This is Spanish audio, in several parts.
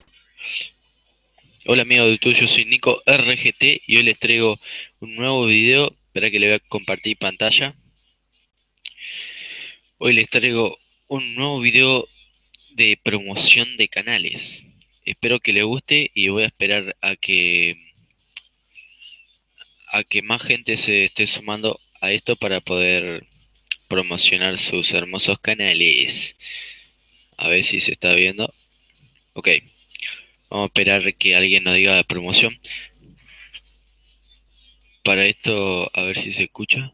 Hola amigos de YouTube, yo soy Nico RGT y hoy les traigo un nuevo video. Espera que le voy a compartir pantalla. Hoy les traigo un nuevo video de promoción de canales. Espero que les guste y voy a esperar a que más gente se esté sumando a esto para poder promocionar sus hermosos canales. A ver si se está viendo. Ok, vamos a esperar que alguien nos diga la promoción. Para esto, a ver si se escucha.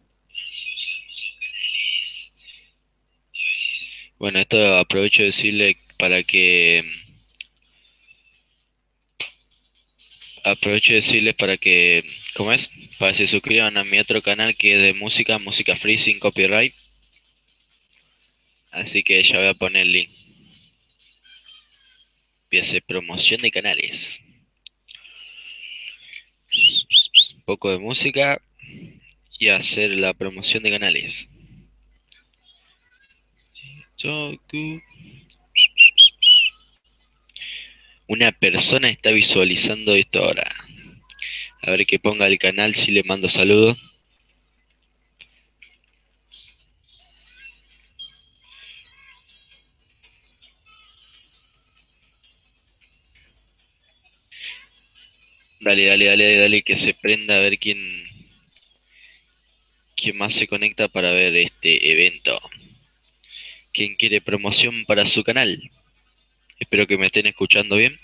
Bueno, esto aprovecho de decirle aprovecho de decirles para que, ¿cómo es? Para que se suscriban a mi otro canal que es de música, música free sin copyright. Así que ya voy a poner el link. Voy a hacer promoción de canales. Un poco de música y hacer la promoción de canales. Una persona está visualizando esto ahora. A ver que ponga el canal si le mando saludos. Dale, dale, dale, dale, que se prenda a ver quién más se conecta para ver este evento. ¿Quién quiere promoción para su canal? Espero que me estén escuchando bien.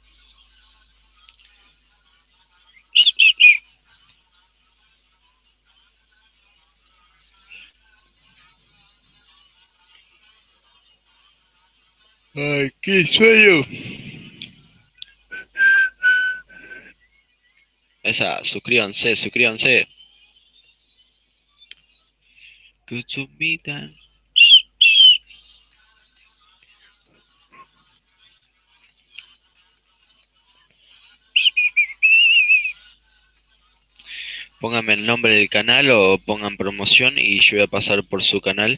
Ay, qué sueño. Esa, suscríbanse, suscríbanse. Cuchumita. Pónganme el nombre del canal o pongan promoción y yo voy a pasar por su canal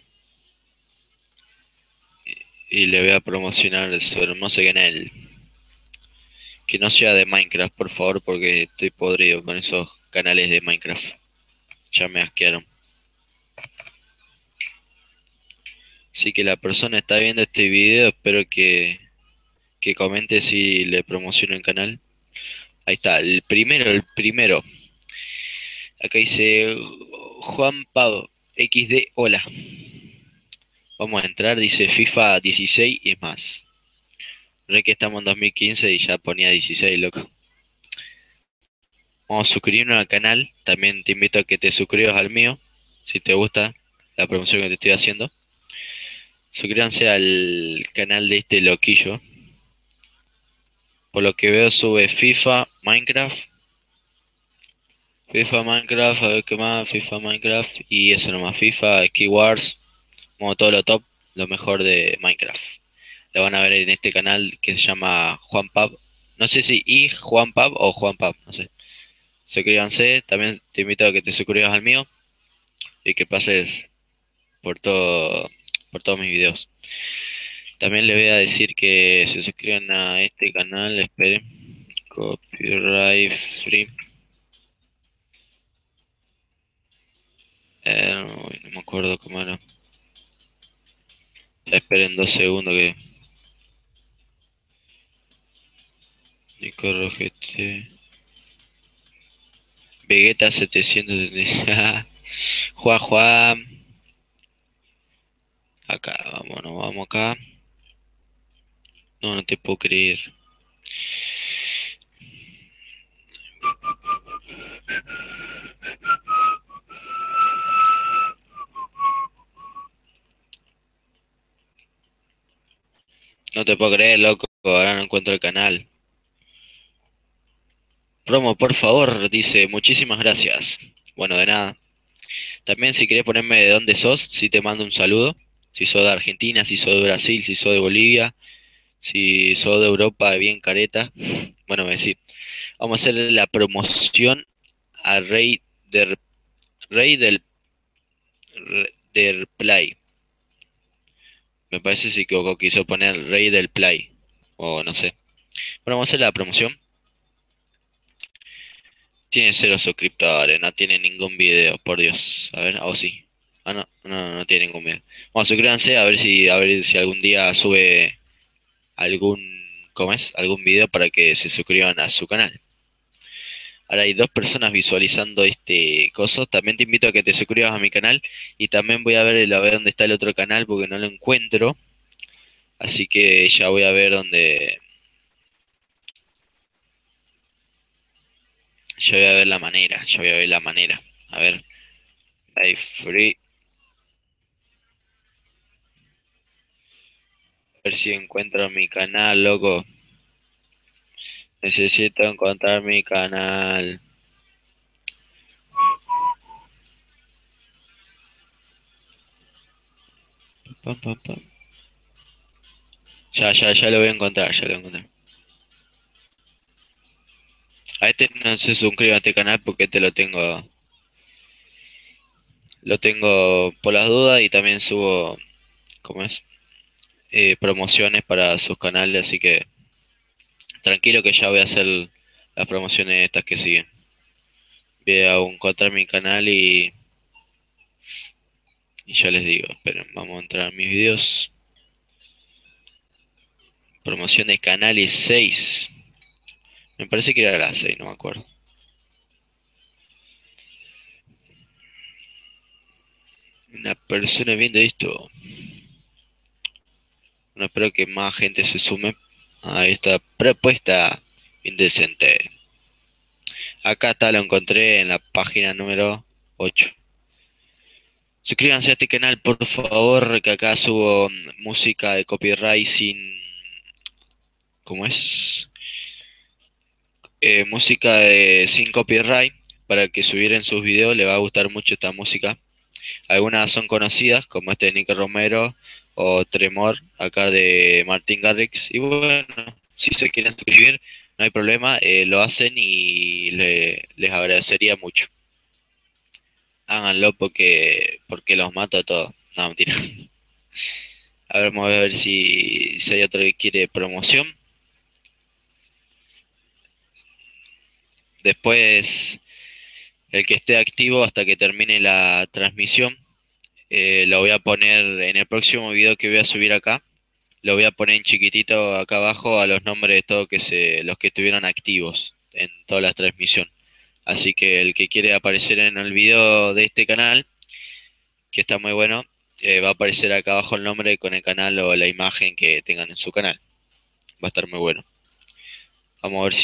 y le voy a promocionar su hermoso canal. Que no sea de Minecraft, por favor, porque estoy podrido con esos canales de Minecraft. Ya me asquearon. Así que la persona está viendo este video, espero que comente si le promociono el canal. Ahí está, el primero, el primero. Acá dice Juan Pablo XD, hola. Vamos a entrar, dice FIFA 16 y es más. Re que estamos en 2015 y ya ponía 16, loco. Vamos a suscribirnos al canal. También te invito a que te suscribas al mío, si te gusta la promoción que te estoy haciendo. Suscríbanse al canal de este loquillo. Por lo que veo sube FIFA, Minecraft. FIFA, Minecraft, a ver qué más, FIFA, Minecraft. Y eso nomás, FIFA, Ski Wars. Como todo lo top, lo mejor de Minecraft. Lo van a ver en este canal que se llama Juan Pab. No sé si y Juan Pab o Juan Pab, no sé. Suscríbanse, también te invito a que te suscribas al mío y que pases por por todos mis videos. También les voy a decir que se suscriban a este canal, esperen, copyright free. No me acuerdo cómo era. Ya esperen 2 segundos que Nico Rogete. Vegeta 700. Juan Juan. Acá, vámonos, vamos acá. No, no te puedo creer. No te puedo creer, loco. Ahora no encuentro el canal. Promo, por favor, dice, muchísimas gracias. Bueno, de nada. También si querés ponerme de dónde sos, si te mando un saludo. Si sos de Argentina, si sos de Brasil, si sos de Bolivia, si sos de Europa, bien careta. Bueno, me decís. Vamos a hacer la promoción a Rey del Play. Me parece si se equivocó, quiso poner Rey del Play. O no sé. Bueno, vamos a hacer la promoción. Tiene 0 suscriptores, no tiene ningún video, por Dios. A ver, o sí. Ah, no, no tiene ningún video. Bueno, suscríbanse a ver si algún día sube algún, ¿cómo es? Algún video para que se suscriban a su canal. Ahora hay 2 personas visualizando este coso. También te invito a que te suscribas a mi canal. Y también voy a ver dónde está el otro canal porque no lo encuentro. Así que ya voy a ver dónde. Ya voy a ver la manera. Ya voy a ver la manera. A ver. Live free. A ver si encuentro mi canal, loco. Necesito encontrar mi canal. Pam, pam, pam. Ya lo voy a encontrar, ya lo voy a encontrar. A este no se suscriba a este canal porque este lo tengo por las dudas y también subo, ¿cómo es? Promociones para sus canales, así que tranquilo que ya voy a hacer las promociones estas que siguen. Voy a encontrar mi canal y ya les digo, esperen, vamos a entrar a mis videos. Promoción de canales 6. Me parece que era las 6, no me acuerdo. Una persona viendo esto. No espero que más gente se sume a esta propuesta indecente. Acá está, lo encontré en la página número 8. Suscríbanse a este canal, por favor, que acá subo música de copyright ¿cómo es? Sin copyright, para que subieran sus videos, le va a gustar mucho esta música. Algunas son conocidas, como este de Nick Romero o Tremor, acá de Martin Garrix. Y bueno, si se quieren suscribir, no hay problema, lo hacen y les agradecería mucho. Háganlo porque los mato a todos. No, mentira. A ver, vamos a ver si hay otro que quiere promoción. Después, el que esté activo hasta que termine la transmisión, lo voy a poner en el próximo video que voy a subir acá. Lo voy a poner en chiquitito acá abajo a los nombres de todos los que estuvieron activos en toda la transmisión. Así que el que quiere aparecer en el video de este canal, que está muy bueno, va a aparecer acá abajo el nombre con el canal o la imagen que tengan en su canal. Va a estar muy bueno. Vamos a ver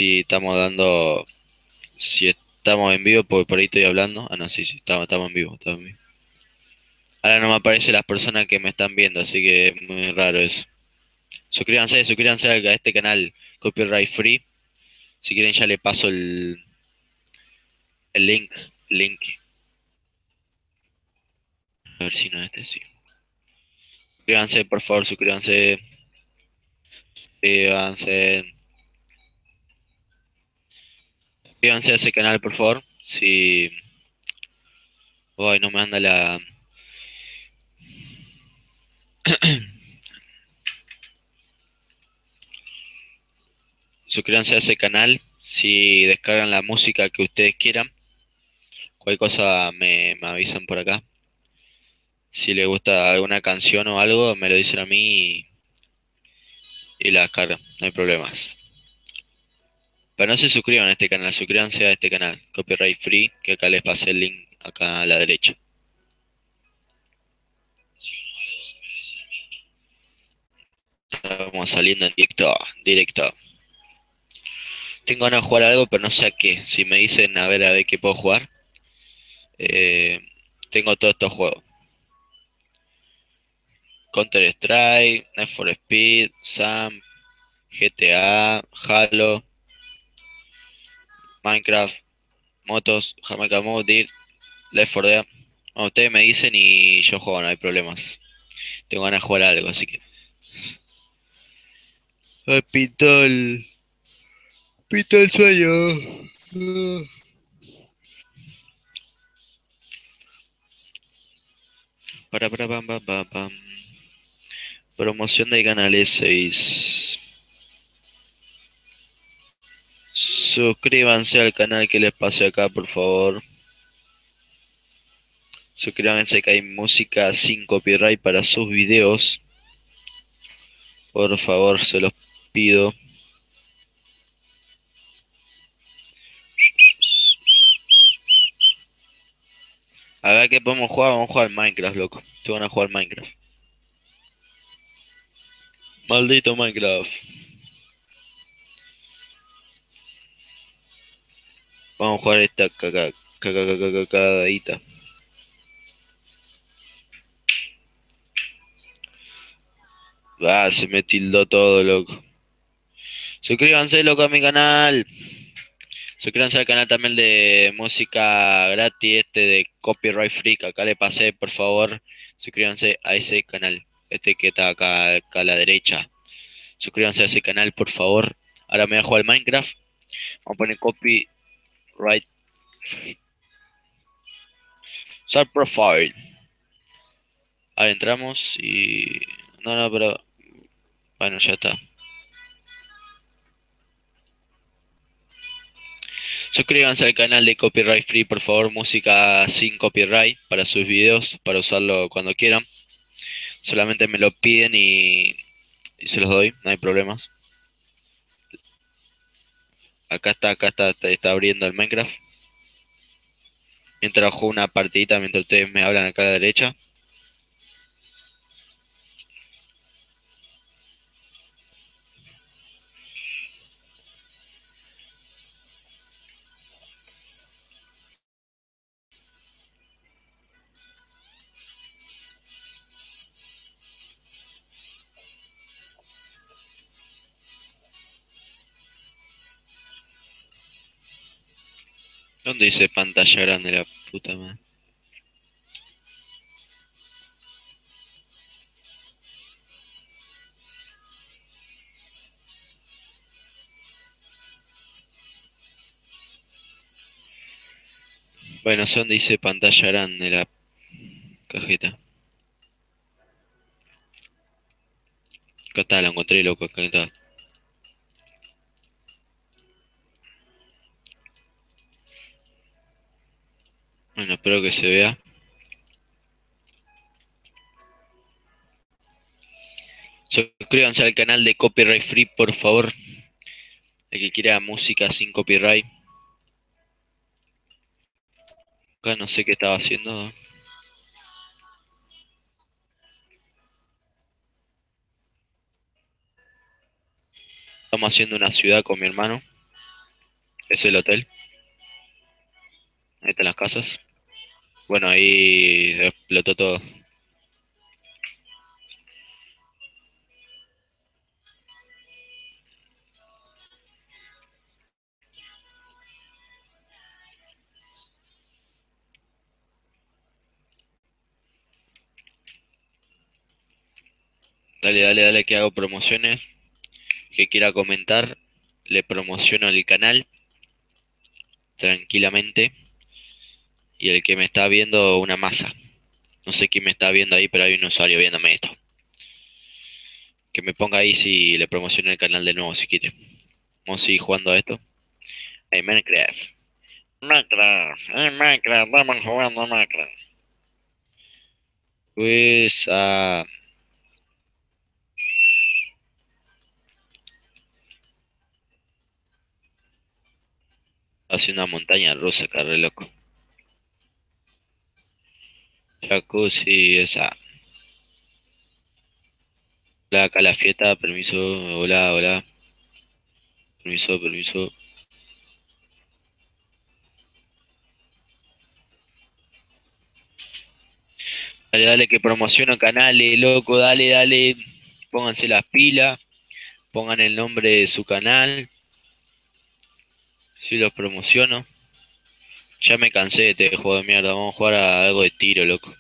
si estamos en vivo, porque por ahí estoy hablando. Ah, no, sí, estamos en vivo, estamos en vivo. Ahora no me aparecen las personas que me están viendo, así que es muy raro eso. Suscríbanse a este canal Copyright Free. Si quieren ya le paso el link. A ver si no es este, sí. Suscríbanse, por favor, suscríbanse, suscríbanse a ese canal, por favor. Si, hoy no me anda la, suscríbanse a ese canal. Si descargan la música que ustedes quieran, cualquier cosa me avisan por acá. Si les gusta alguna canción o algo, me lo dicen a mí y la descargan, no hay problemas. Pero no se suscriban a este canal, suscríbanse a este canal, Copyright Free, que acá les pasé el link acá a la derecha. Estamos saliendo en directo. Tengo ganas de jugar algo, pero no sé a qué. Si me dicen a ver qué puedo jugar, eh, tengo todos estos juegos. Counter Strike, Need for Speed, Sam, GTA, Halo, Minecraft, Motos, Jamaica Mode, Dirt, Left 4 Dead. Bueno, ustedes me dicen y yo juego, no hay problemas. Tengo ganas de jugar algo, así que. Ay, pintó el sueño. Para pam pam pam pam. Promoción de canales 6. Suscríbanse al canal que les pasé acá, por favor. Suscríbanse que hay música sin copyright para sus videos. Por favor, se los pido. A ver qué podemos jugar. Vamos a jugar Minecraft, loco. Se van a jugar Minecraft. Maldito Minecraft. Vamos a jugar esta cagadita. Ah, se me tildó todo, loco. Suscríbanse, loco, a mi canal. Suscríbanse al canal también de música gratis, de copyright free, que acá le pasé, por favor. Suscríbanse a ese canal, que está acá a la derecha. Suscríbanse a ese canal, por favor. Ahora me voy a jugar al Minecraft. Vamos a poner copyright free. Start profile. Ahora entramos y... No, pero... Bueno, ya está. Suscríbanse al canal de Copyright Free, por favor, música sin copyright para sus videos, para usarlo cuando quieran. Solamente me lo piden y se los doy, no hay problemas. Está abriendo el Minecraft. Mientras juego una partidita, mientras ustedes me hablan acá a la derecha. ¿Dónde dice pantalla grande la puta madre? Bueno, sé dónde dice pantalla grande la cajeta. Acá está, la encontré, loco, acá está. Bueno, espero que se vea. Suscríbanse al canal de Copyright Free, por favor. El que quiera música sin copyright. Acá no sé qué estaba haciendo. Estamos haciendo una ciudad con mi hermano. Es el hotel. Ahí están las casas. Bueno, ahí explotó todo. Dale, que hago promociones. Que quiera comentar, le promociono el canal tranquilamente. Y el que me está viendo, una masa. No sé quién me está viendo ahí, pero hay un usuario viéndome esto. Que me ponga ahí si le promociono el canal de nuevo, si quiere. Vamos a seguir jugando a esto. En Minecraft. En Minecraft, vamos jugando a Minecraft. Pues, hace una montaña rusa, carre loco. Jacuzzi, esa. Hola, acá la fiesta, permiso, hola, permiso. Dale, que promociono canales, loco, dale. Pónganse las pilas, pongan el nombre de su canal. Si los promociono. Ya me cansé de este juego de mierda, vamos a jugar a algo de tiro, loco.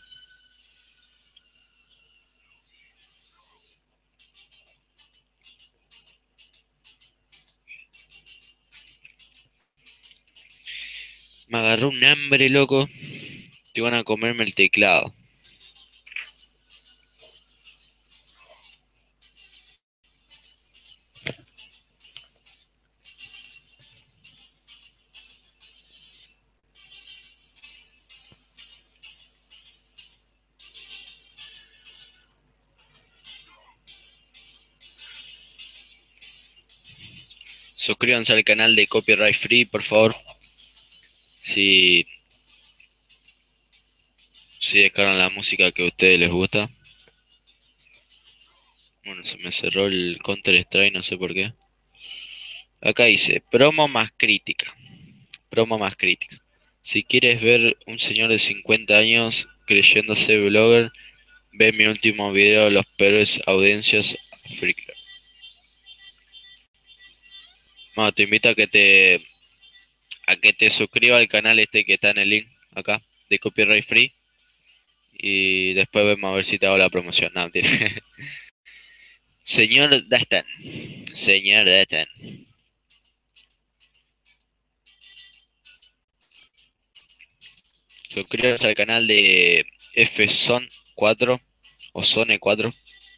Me agarró un hambre, loco. Te van a comerme el teclado. Suscríbanse al canal de Copyright Free, por favor. Si, si descargan la música que a ustedes les gusta. Bueno, se me cerró el Counter Strike, no sé por qué. Acá dice, promo más crítica. Promo más crítica. Si quieres ver un señor de 50 años creyéndose blogger, ve mi último video de los peores audiencias Flickr. Bueno, te invito a que te suscribas al canal este que está en el link acá de Copyright Free y después vemos a ver si te hago la promoción. No, mentira. Señor Dastan. Señor Dastan. Suscríbase al canal de FZone 4 o Zone 4.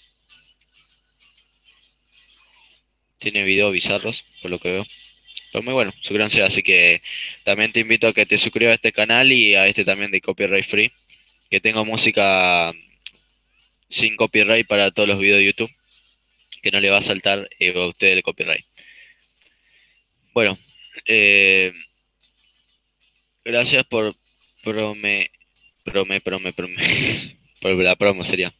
Tiene videos bizarros, por lo que veo. Pero muy bueno, suscríbanse. Así que también te invito a que te suscribas a este canal y a este también de Copyright Free. Que tengo música sin copyright para todos los videos de YouTube. Que no le va a saltar a usted el copyright. Bueno, eh, gracias por prome, prome. Por la promo sería.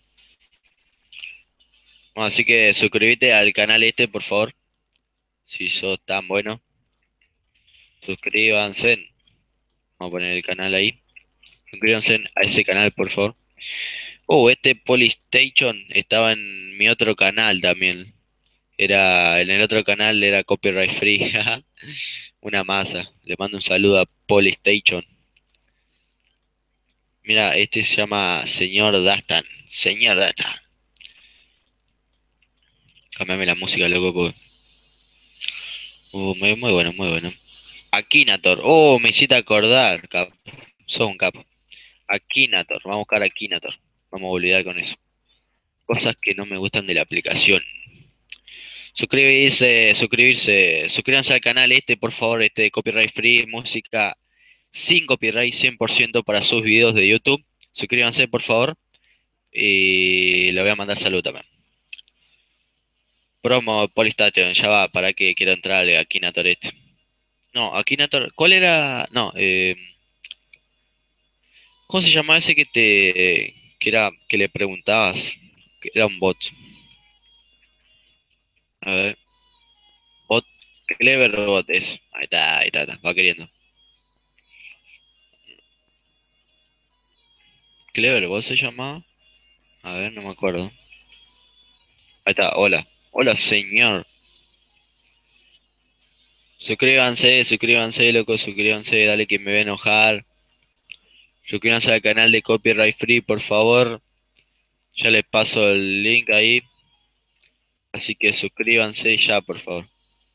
Bueno, así que suscríbete al canal este, por favor. Si sos tan bueno. Suscríbanse. Vamos a poner el canal ahí. Suscríbanse a ese canal, por favor. Oh, este Polystation estaba en mi otro canal también. En el otro canal era copyright free. Una masa. Le mando un saludo a Polystation. Mira, este se llama Señor Dastan. Señor Dastan. Cámbiame la música, loco, porque... muy bueno, muy bueno. Akinator. Oh, me hiciste acordar, capo. Sos un capo. Akinator. Vamos a buscar Akinator. Vamos a olvidar con eso. Cosas que no me gustan de la aplicación. Suscríbanse al canal este, por favor, este de Copyright Free, música sin copyright 100% para sus videos de YouTube. Suscríbanse, por favor, y le voy a mandar salud también. Promo Polystation, ya va, para que quiero entrar al Akinator este. No, Akinator, ¿cuál era? No, ¿cómo se llamaba ese que le preguntabas? Que era un bot. A ver, bot, Clever Bot es. Ahí está, va queriendo. Clever Bot se llamaba. A ver, no me acuerdo. Ahí está, hola. Hola, señor. Suscríbanse, loco, suscríbanse, dale que me voy a enojar. Suscríbanse al canal de Copyright Free, por favor. Ya les paso el link ahí. Así que suscríbanse ya, por favor.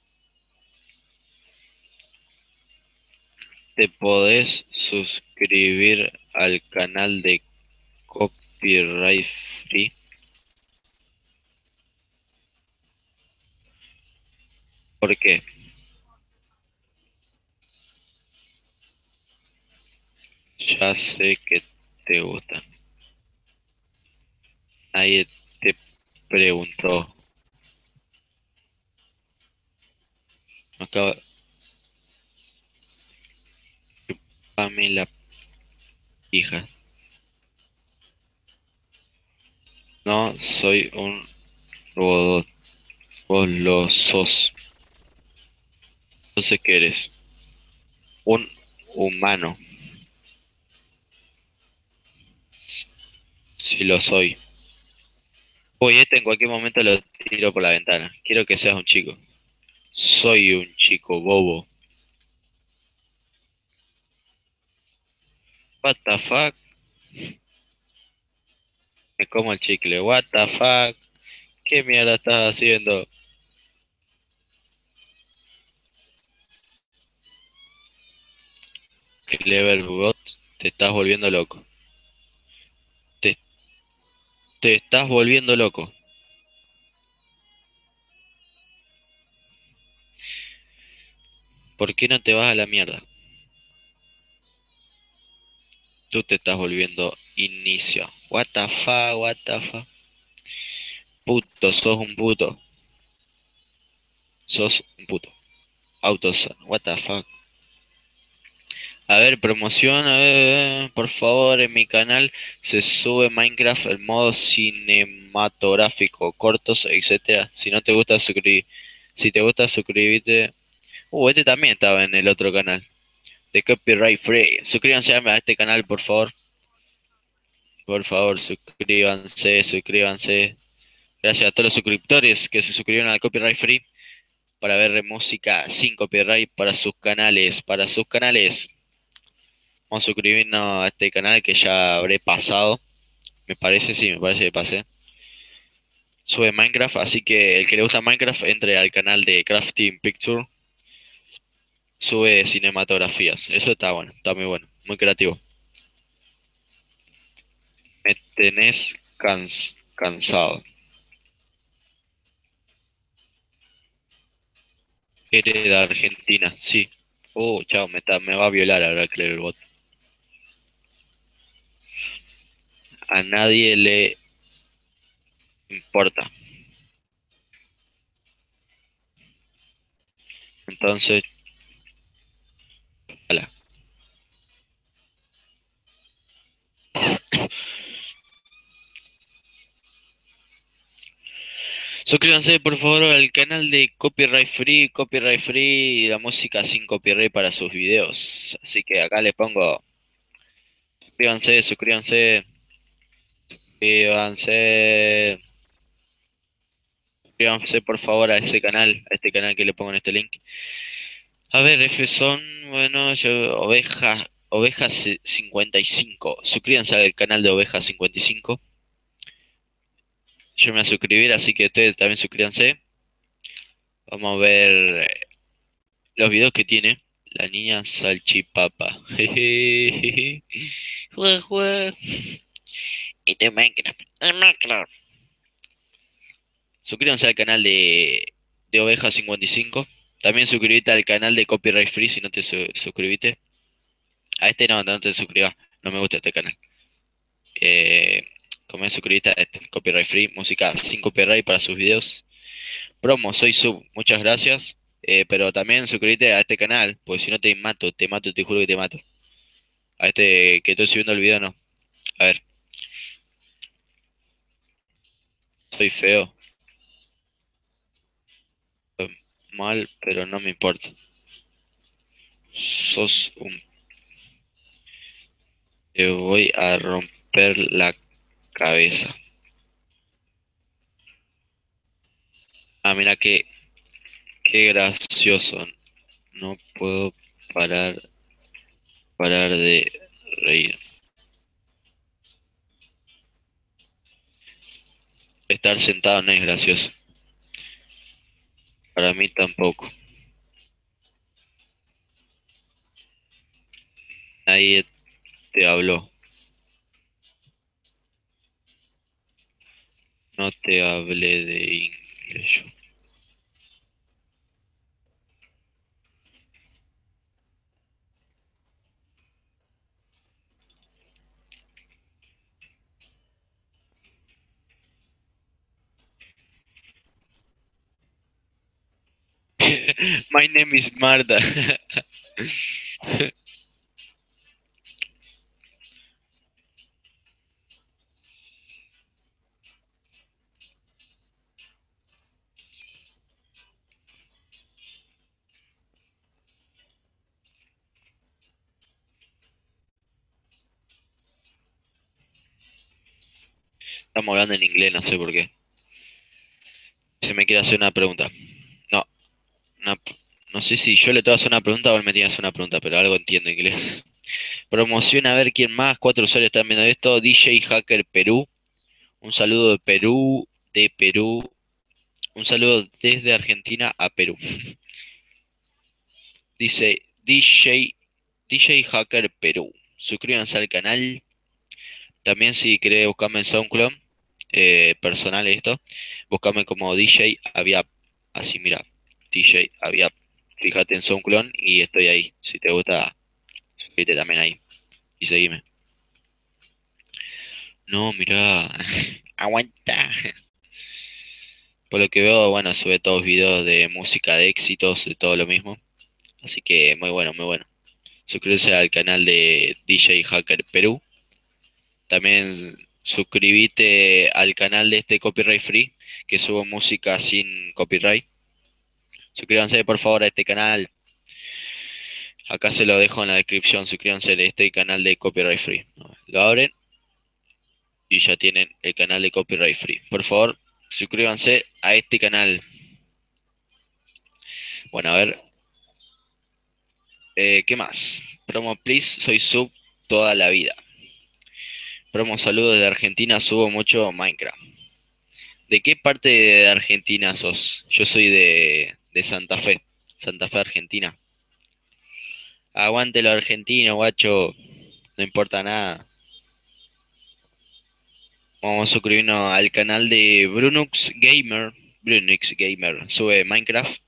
Te podés suscribir al canal de Copyright Free. ¿Por qué? Ya sé que te gusta. Nadie te preguntó. Acaba, chupame la hija. No soy un robot. Vos lo sos. Entonces, ¿qué eres? Un humano. Si lo soy. Uy, este en cualquier momento lo tiro por la ventana. Quiero que seas un chico. Soy un chico bobo. What the fuck? Me como el chicle. What the fuck? ¿Qué mierda estás haciendo? Cleverbot, te estás volviendo loco. Te, te estás volviendo loco. ¿Por qué no te vas a la mierda? Tú te estás volviendo inicio. What the fuck, what the fuck. Puto, sos un puto. Sos un puto. Autos, what the fuck. A ver, promoción, a ver, por favor, en mi canal se sube Minecraft en modo cinematográfico, cortos, etcétera. Si no te gusta suscribir, si te gusta suscribirte. Este también estaba en el otro canal, de Copyright Free. Suscríbanse a este canal, por favor. Por favor, suscríbanse, suscríbanse. Gracias a todos los suscriptores que se suscribieron a Copyright Free para ver música sin copyright para sus canales, para sus canales. Vamos a suscribirnos a este canal que ya habré pasado. Me parece, sí, me parece que pasé. Sube Minecraft, así que el que le gusta Minecraft entre al canal de Crafting Picture. Sube cinematografías. Eso está bueno, está muy bueno, muy creativo. Me tenés cansado. Eres de Argentina, sí. Chao, me va a violar ahora que leer el bot. A nadie le importa. Entonces, hola. Suscríbanse por favor al canal de Copyright Free y la música sin copyright para sus videos. Así que acá les pongo, suscríbanse, suscríbanse, suscríbanse, suscríbanse por favor a este canal que le pongo en este link. A ver, F son, bueno, yo, Ovejas 55. Suscríbanse al canal de Ovejas 55. Yo me voy a suscribir, así que ustedes también suscríbanse. Vamos a ver los videos que tiene la niña salchipapa. Jejeje. Jue, jue. Y de Minecraft. De Minecraft. Suscríbanse al canal de Oveja 55. También suscríbete al canal de Copyright Free si no te suscribiste. A este no te suscribas. No me gusta este canal. Eh, como es suscribiste a este, Copyright Free, música sin copyright para sus videos. Promo, soy sub, muchas gracias. Pero también suscríbete a este canal, porque si no te mato, te juro que te mato. A este que estoy subiendo el video, no. A ver, soy feo, mal, pero no me importa. Sos un... Te voy a romper la cabeza. Ah, mira qué gracioso. No puedo parar, parar de reír. Estar sentado no es gracioso. Para mí tampoco. Nadie te habló. No te hablé de inglés. My name is Marta. Estamos hablando en inglés, no sé por qué. Se me quiere hacer una pregunta. No, una- no sé si yo le tengo que hacer una pregunta o él me tiene que hacer una pregunta, pero algo entiendo inglés. Promociona a ver quién más. Cuatro usuarios están viendo esto. DJ Hacker Perú. Un saludo de Perú, de Perú. Un saludo desde Argentina a Perú. Dice DJ Hacker Perú. Suscríbanse al canal. También si querés buscarme en SoundCloud, personal esto, buscame como DJ Aviap. Así mira, DJ Aviap. Fíjate en SoundCloud y estoy ahí. Si te gusta, suscríbete también ahí y seguime. No, mira, aguanta. Por lo que veo, bueno, sube todos videos de música de éxitos, de todo lo mismo. Así que muy bueno, muy bueno. Suscríbete al canal de DJ Hacker Perú. También suscríbete al canal de este Copyright Free, que subo música sin copyright. Suscríbanse por favor a este canal. Acá se lo dejo en la descripción. Suscríbanse a este canal de Copyright Free. Lo abren y ya tienen el canal de Copyright Free. Por favor, suscríbanse a este canal. Bueno, a ver, ¿qué más? Promo Please, soy sub toda la vida. Promo saludos de Argentina, subo mucho Minecraft. ¿De qué parte de Argentina sos? Yo soy de Santa Fe, Argentina. Aguante lo argentino, guacho. No importa nada. Vamos a suscribirnos al canal de Brunux Gamer. Brunux Gamer. Sube Minecraft.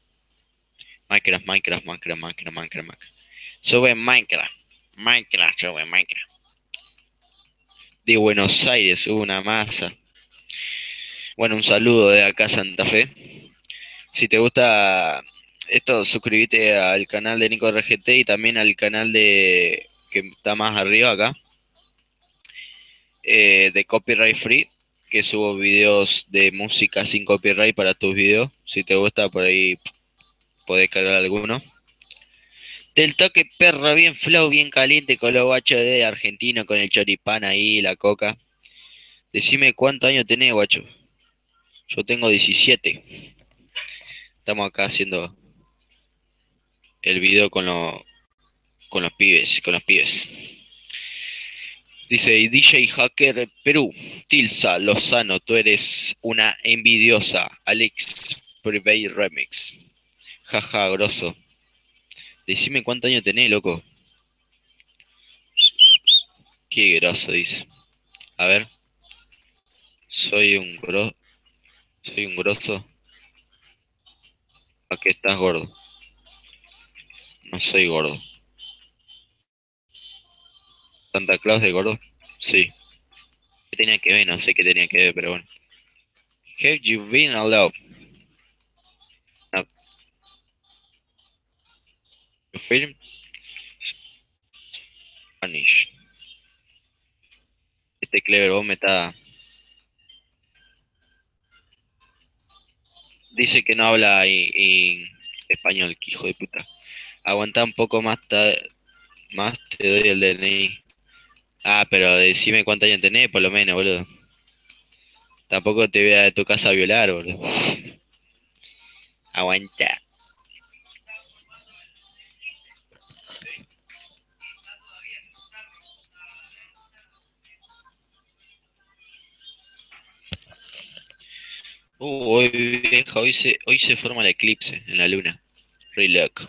Minecraft. Sube Minecraft. Sube Minecraft. De Buenos Aires, sube una masa. Bueno, un saludo de acá Santa Fe. Si te gusta esto, suscríbete al canal de Nico RGT y también al canal de que está más arriba acá, de Copyright Free, que subo videos de música sin copyright para tus videos. Si te gusta, por ahí podés cargar alguno. Del toque perro, bien flow, bien caliente, con los guachos de argentino, con el choripán ahí, la coca. Decime cuántos años tenés, guacho. Yo tengo 17. Estamos acá haciendo el video con los pibes, con los pibes. Dice DJ Hacker Perú, Tilsa Lozano, tú eres una envidiosa. Alex Private Remix. Jaja, grosso. Decime cuántos años tenés, loco. Qué grosso, dice. A ver, soy un grosso. Soy un grosso. ¿A qué estás gordo? No soy gordo. ¿Santa Claus de gordo? Sí. ¿Qué tenía que ver? No sé qué tenía que ver, pero bueno. Have you been allowed? No, you film Spanish. Este clever vos me está... Dice que no habla español, que hijo de puta. Aguanta un poco más, más te doy el DNI. Ah, pero decime cuántos años tenés, por lo menos, boludo. Tampoco te voy a tu casa a violar, boludo. Aguanta. Hoy, vieja, hoy se forma el eclipse en la luna. Re loco.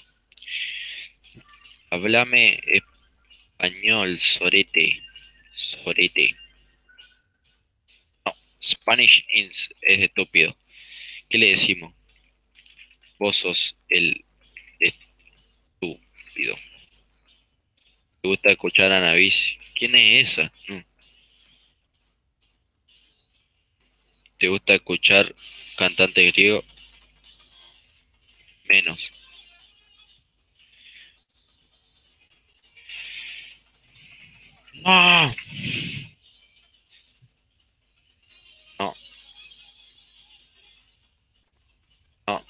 Háblame español, sorete. Sorete. No, Spanish es estúpido. ¿Qué le decimos? Vos sos el estúpido. ¿Te gusta escuchar a Navis? ¿Quién es esa? No. ¿Te gusta escuchar cantante griego? Menos. No, no, no.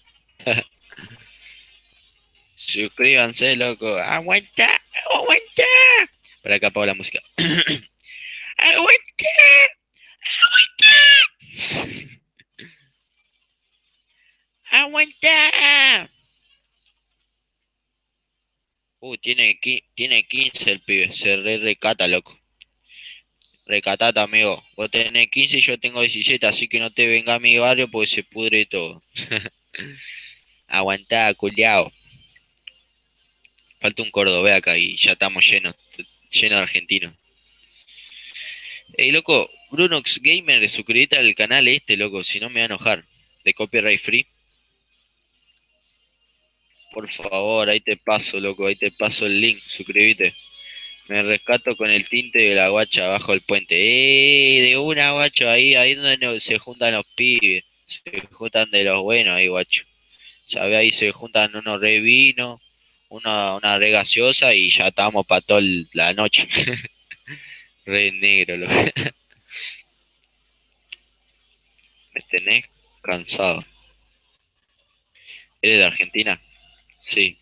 Suscríbanse, loco. Aguanta, aguanta. Para acá apago la música. Aguanta, aguanta. Tiene 15 el pibe. Se recata, loco. Recatate, amigo. Vos tenés 15 y yo tengo 17, así que no te venga a mi barrio porque se pudre todo. Aguantá, culiao. Falta un cordobés acá y ya estamos llenos, llenos de argentinos. Ey, loco, Brunox Gamer, suscríbete al canal este, loco, si no me va a enojar. De Copyright Free. Por favor, ahí te paso, loco, ahí te paso el link, suscríbete. Me rescato con el tinte de la guacha abajo del puente. De una guacho, ahí donde se juntan los pibes. Se juntan de los buenos ahí, guacho. ¿Sabes? Ahí se juntan unos re vinos, una re gaseosa y ya estamos para toda la noche. Re negro, loco. Me tenés cansado. ¿Eres de Argentina? Sí.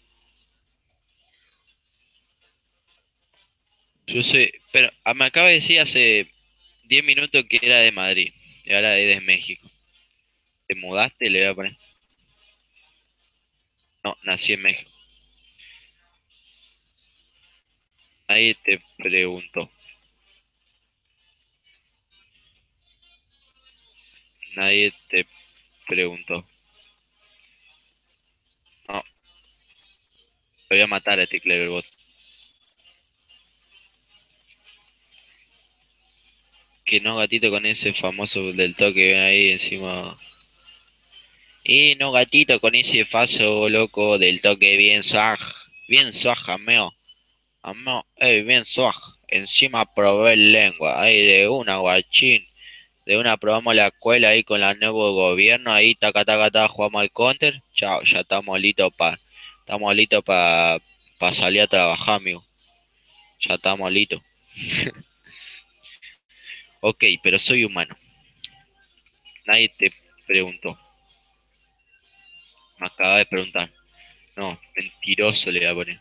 Yo sé, pero me acaba de decir hace 10 minutos que era de Madrid y ahora es de México. ¿Te mudaste? Le voy a poner. No, nací en México. Nadie te preguntó. Nadie te preguntó. No, lo voy a matar a este Cleverbot. Que no, gatito, con ese famoso del toque ven ahí encima. Y no, gatito, con ese faso loco del toque bien swag. Bien swag, ameo. Ameo, bien swag. Encima probé lengua. Ahí de una, guachín. De una probamos la escuela ahí con el nuevo gobierno. Ahí, taca, taca, taca, jugamos al counter. Chao, ya estamos listos pa salir a trabajar, amigo. Ya estamos listos. Ok, pero soy humano. Nadie te preguntó. Me acaba de preguntar. No, mentiroso le voy a poner.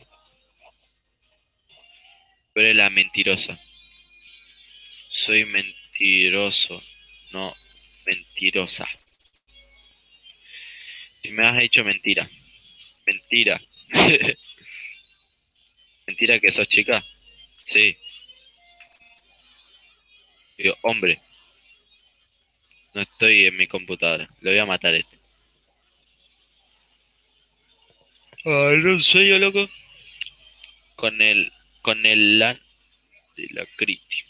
Tú eres la mentirosa. Soy mentiroso. No, mentirosa. Si me has hecho mentira. Mentira. Mentira que sos chica. Sí. Digo, hombre, no estoy en mi computadora. Lo voy a matar a este. Ay, no sé yo, loco. Con el LAN de la Criti.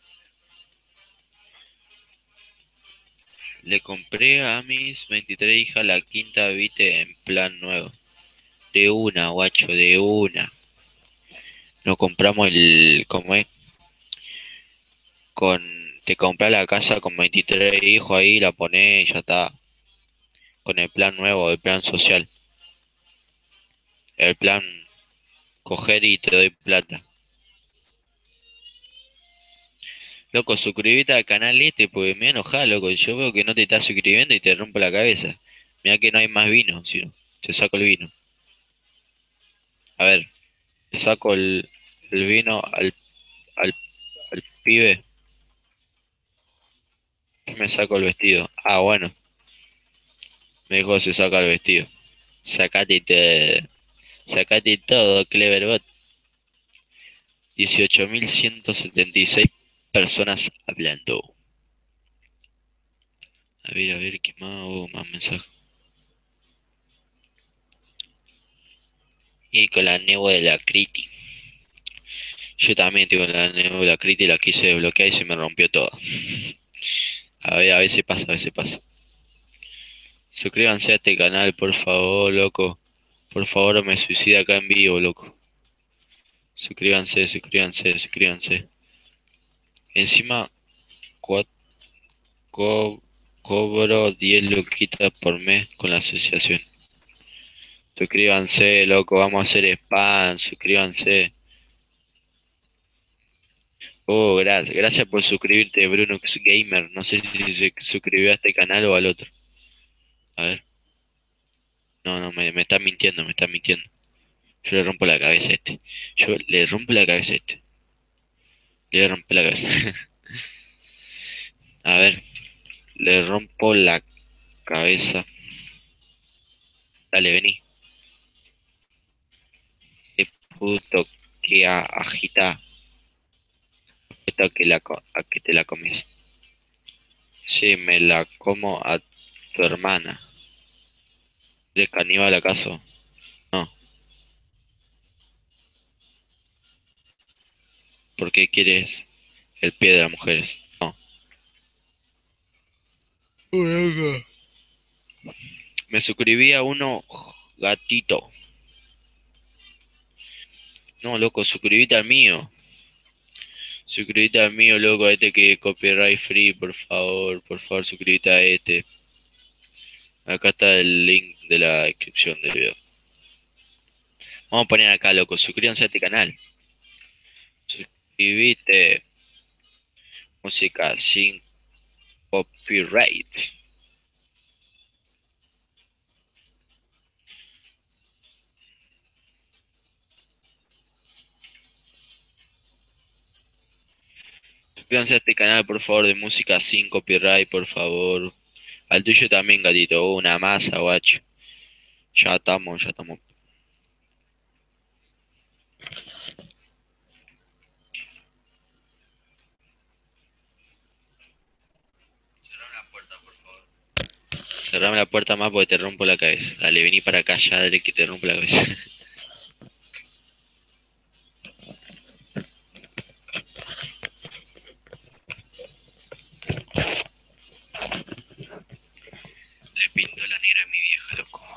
Le compré a mis 23 hijas la quinta vite en plan nuevo. De una, guacho, de una. Nos compramos ¿cómo es? Con, te compras la casa con 23 hijos ahí, la ponés y ya está. Con el plan nuevo, el plan social. El plan coger y te doy plata. Loco, suscríbete al canal este, porque me voy a enojar, loco. Yo veo que no te estás suscribiendo y te rompo la cabeza. Mira que no hay más vino, si no, te saco el vino. A ver, te saco el vino al, al pibe y me saco el vestido. Ah, bueno, me dijo se saca el vestido. Sacate todo, sacate todo, Cleverbot. 18.176 personas hablando. A ver, ¿qué más? Más mensajes. Y con la Nebo de la Criti. Yo también tengo la Nebo de la Criti y la quise desbloquear y se me rompió todo. A veces pasa, a veces pasa. Suscríbanse a este canal, por favor, loco. Por favor, o me suicida acá en vivo, loco. Suscríbanse, suscríbanse, suscríbanse. Encima, cua- co- cobro 10 luquitas por mes con la asociación. Suscríbanse, loco, vamos a hacer spam, suscríbanse. Oh, gracias, gracias por suscribirte, Bruno Gamer. No sé si se suscribió a este canal o al otro. A ver. No, no, me está mintiendo, me está mintiendo. Yo le rompo la cabeza a este. Yo le rompo la cabeza a este. Le voy a romper la cabeza. A ver, le rompo la cabeza. Dale, vení. Qué puto que agita. Esto que a que te la comes. Sí, me la como a tu hermana. ¿Eres caníbal acaso? No. ¿Por qué quieres el pie de las mujeres? No. Uy, me suscribí a uno gatito. No, loco, suscribite al mío. Suscríbete al mío, loco, a este que es copyright free, por favor, suscríbete a este. Acá está el link de la descripción del video. Vamos a poner acá, loco, suscríbanse a este canal. Suscribite, música sin copyright. Suscríbanse a este canal, por favor, de música sin copyright, por favor. Al tuyo también, gatito. Una masa, guacho. Ya estamos, ya estamos. Cerrame la puerta, por favor. Cerrame la puerta más porque te rompo la cabeza. Dale, vení para acá ya, dale que te rompo la cabeza. Le pintó la negra a mi vieja, loco.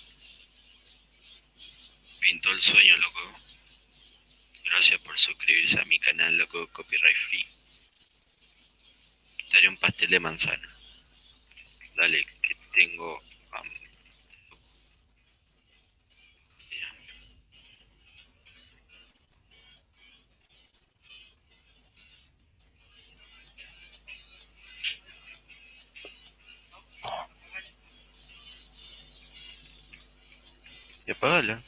Pintó el sueño, loco. Gracias por suscribirse a mi canal, loco, copyright free. Te haré un pastel de manzana. Dale, que tengo hambre. Y apagala.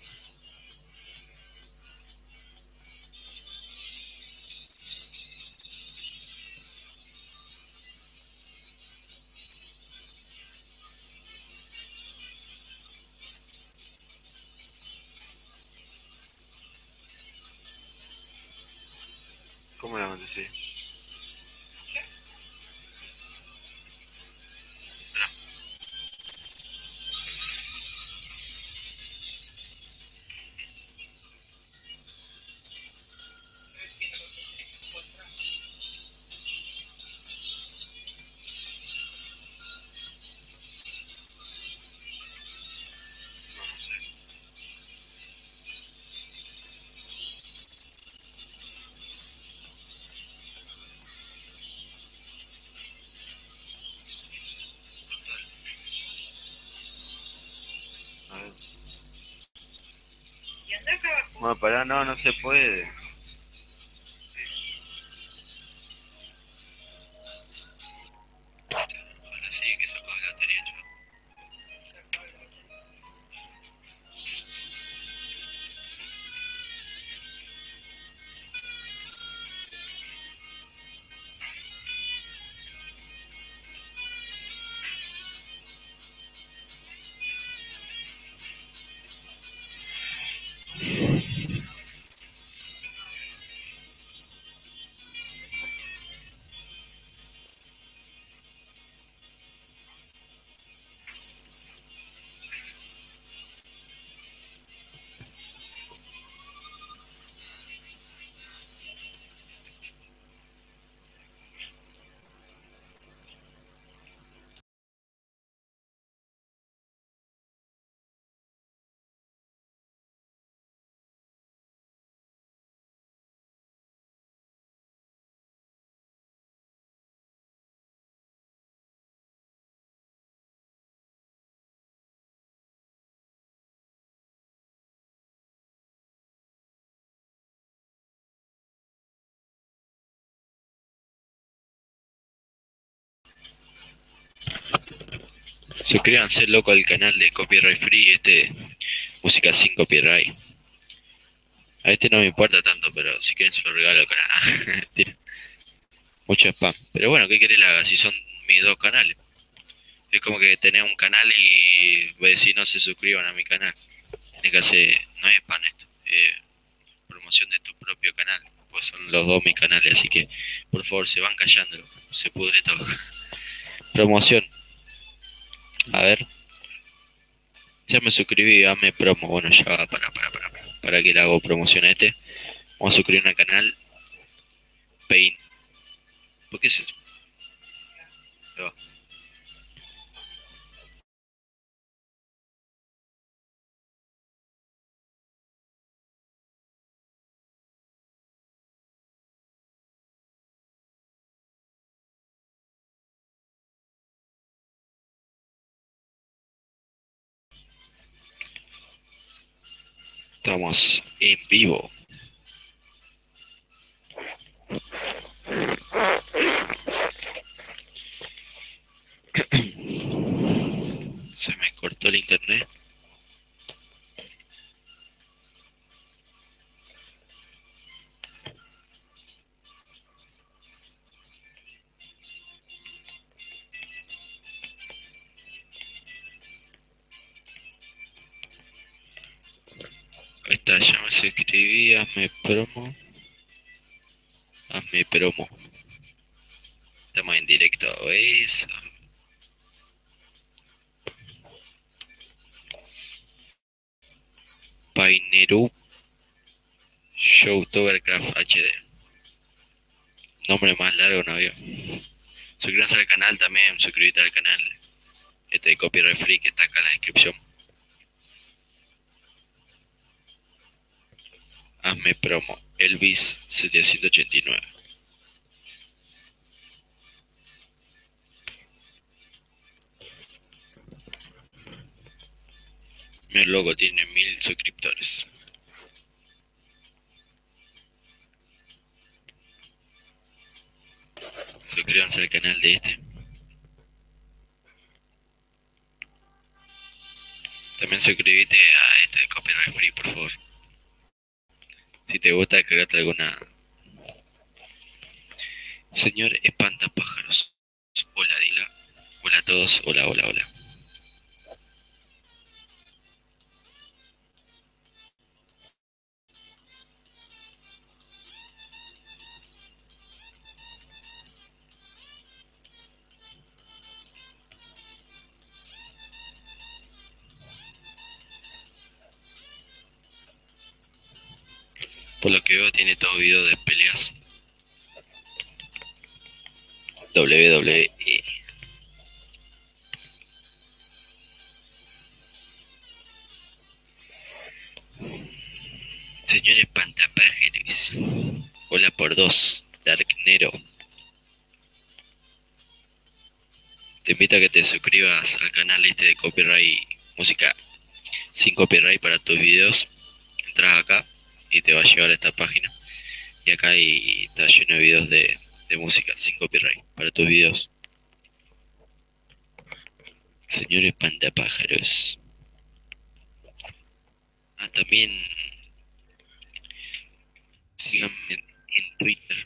¿Cómo la contesté? A ver. Bueno, pará, no, no se puede. Ahora sí que sacó la batería, chaval. Suscríbanse, loco, al canal de Copyright Free, música sin copyright. A este no me importa tanto, pero si quieren se lo regalo al canal. Mentira. Mucho spam. Pero bueno, ¿qué querés que haga si son mis dos canales? Es como que tenés un canal y voy a decir no se suscriban a mi canal. Tenés que hacer, no es spam esto, promoción de tu propio canal. Pues son los dos mis canales, así que por favor se van callando, se pudre todo. Promoción. A ver, ya me suscribí, dame promo. Bueno, ya va, para que le hago promoción a este. Vamos a suscribir al canal Paint. ¿Por qué es eso? Ahí va. Estamos en vivo. Se me cortó el internet. Ahí está, ya me suscribí, hazme promo. Hazme promo. Estamos en directo, ¿veis? Paineru Showtobercraft HD. Nombre más largo no había. Suscríbanse al canal también, suscríbete al canal. Este de copyright free que está acá en la descripción. Hazme promo. Elvis 789. Mi logo tiene 1000 suscriptores. Suscríbanse al canal de este. También suscríbete a este de copyright free, por favor. Si te gusta, descargate alguna. Señor Espantapájaros. Hola, Dila. Hola a todos. Hola, hola, hola. Por lo que veo, tiene todo video de peleas. WWE. Señor Espantapájaros. Hola por dos. Dark Nero. Te invito a que te suscribas al canal este de copyright música sin copyright para tus videos. Entras acá y te va a llevar a esta página. Y acá está lleno de videos de música sin copyright para tus videos. Señor Espantapájaros. Ah, también síganme en Twitter.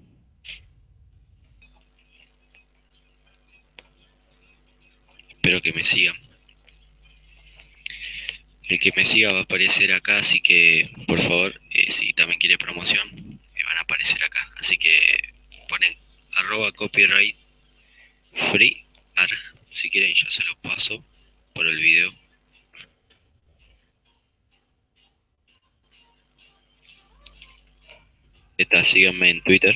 Espero que me sigan. El que me siga va a aparecer acá, así que por favor, si también quiere promoción, van a aparecer acá. Así que ponen @copyright free arg. Si quieren yo se los paso por el video. Síganme en Twitter.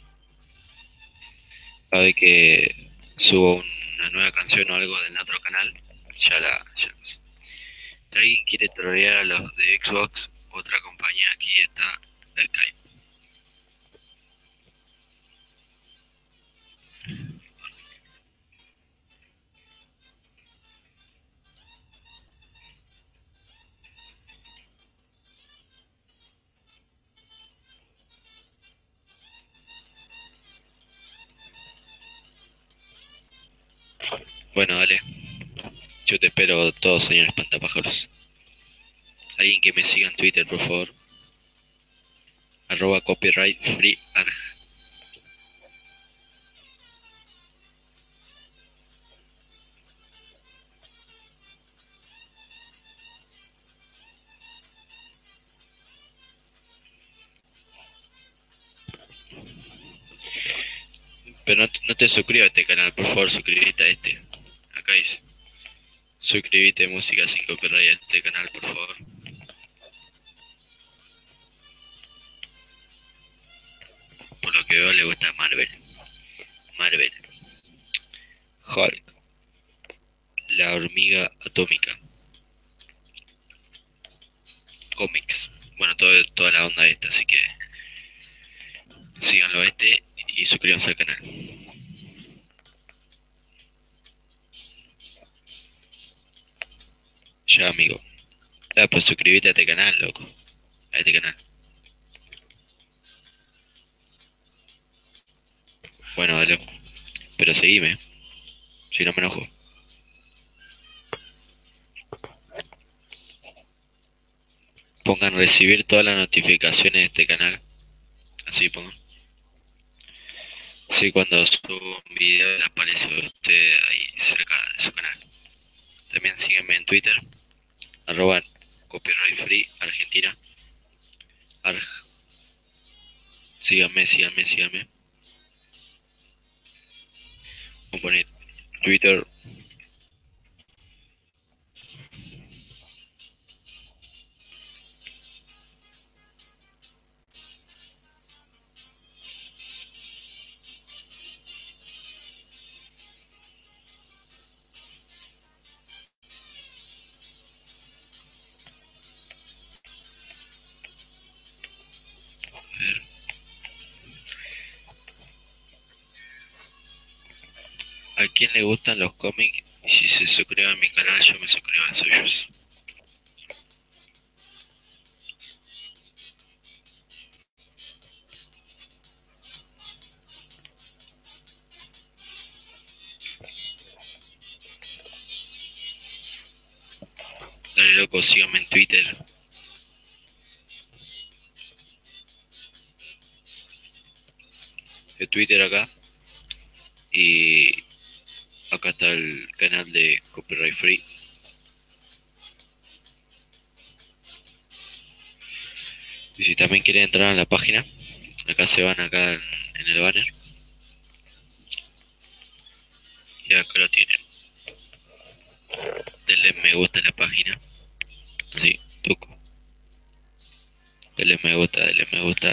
Cada vez que subo una nueva canción o algo del otro canal, ya. Si alguien quiere trolear a los de Xbox, otra compañía, aquí está Skype. Bueno, dale. Yo te espero todos, señores espantapájaros. Alguien que me siga en Twitter, por favor. @copyright free arg. Pero no te suscribas a este canal, por favor, suscríbete a este. Acá dice. Suscríbete música sin copyright a este canal, por favor. Por lo que veo le gusta Marvel. Marvel. Hulk. La hormiga atómica. Cómics. Bueno, toda la onda esta, así que síganlo a este y suscríbanse al canal. Ya, amigo. Ah, pues suscríbete a este canal, loco. A este canal. Bueno, dale. Pero seguime, si no me enojo. Pongan recibir todas las notificaciones de este canal. Así pongan. Sí, cuando subo un video le aparece a usted ahí cerca de su canal. También sígueme en Twitter, arroba copyright free Argentina. Arg. Síganme. Vamos a poner Twitter. ¿A quién le gustan los cómics? Y si se suscribe a mi canal, yo me suscribo al suyo. Dale, loco, síganme en Twitter. De Twitter acá. Y acá está el canal de Copyright Free. Y si también quieren entrar a la página, acá se van acá en el banner. Y acá lo tienen. Denle me gusta a la página. Así, tuco. Denle me gusta.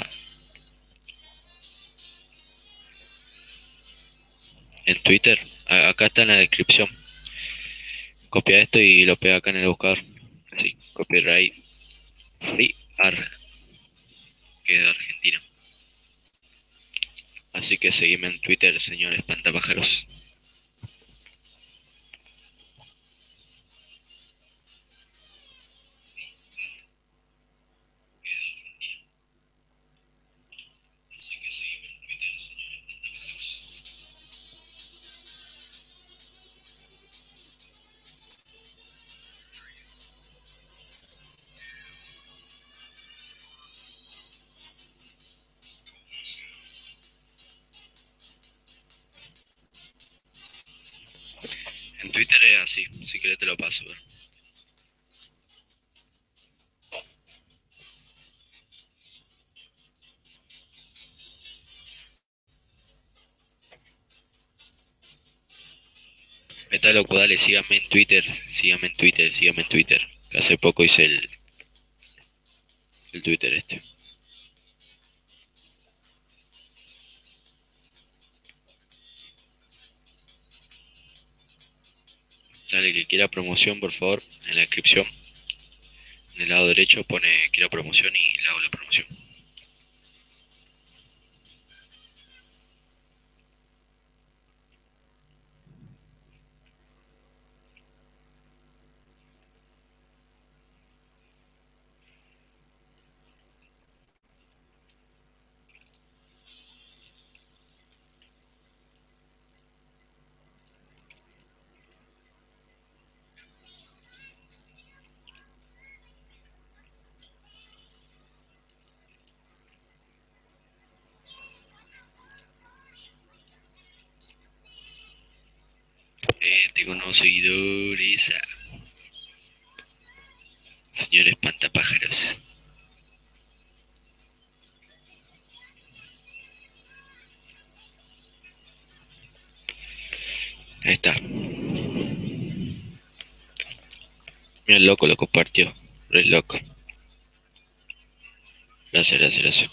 En Twitter, acá está en la descripción. Copia esto y lo pega acá en el buscador. Así, Copyright Free Arg, que es de Argentina. Así que seguime en Twitter, señor espantapájaros. Así que seguime en Twitter, señor espantapájaros. En Twitter es así, si querés te lo paso. Está loco, dale, síganme en Twitter. Que hace poco hice el Twitter este. Dale, que quiera promoción, por favor, en la descripción. En el lado derecho pone quiero promoción y le hago la promoción. Tengo nuevos seguidores. Señor espantapájaros. Ahí está. Mira el loco lo compartió. Re loco. Gracias.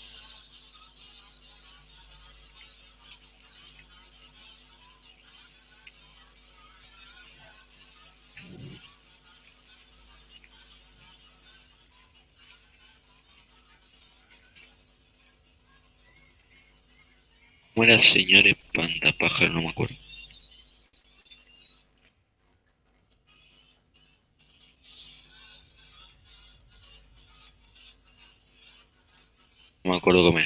¿Cómo era señor espantapájaros? No me acuerdo. me acuerdo comer.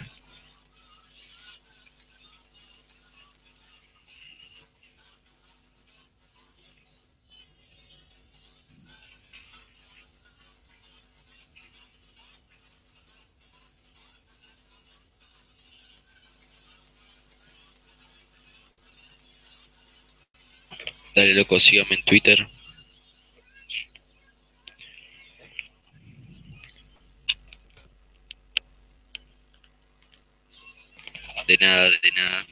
Dale, loco, sígame en Twitter. De nada, de nada.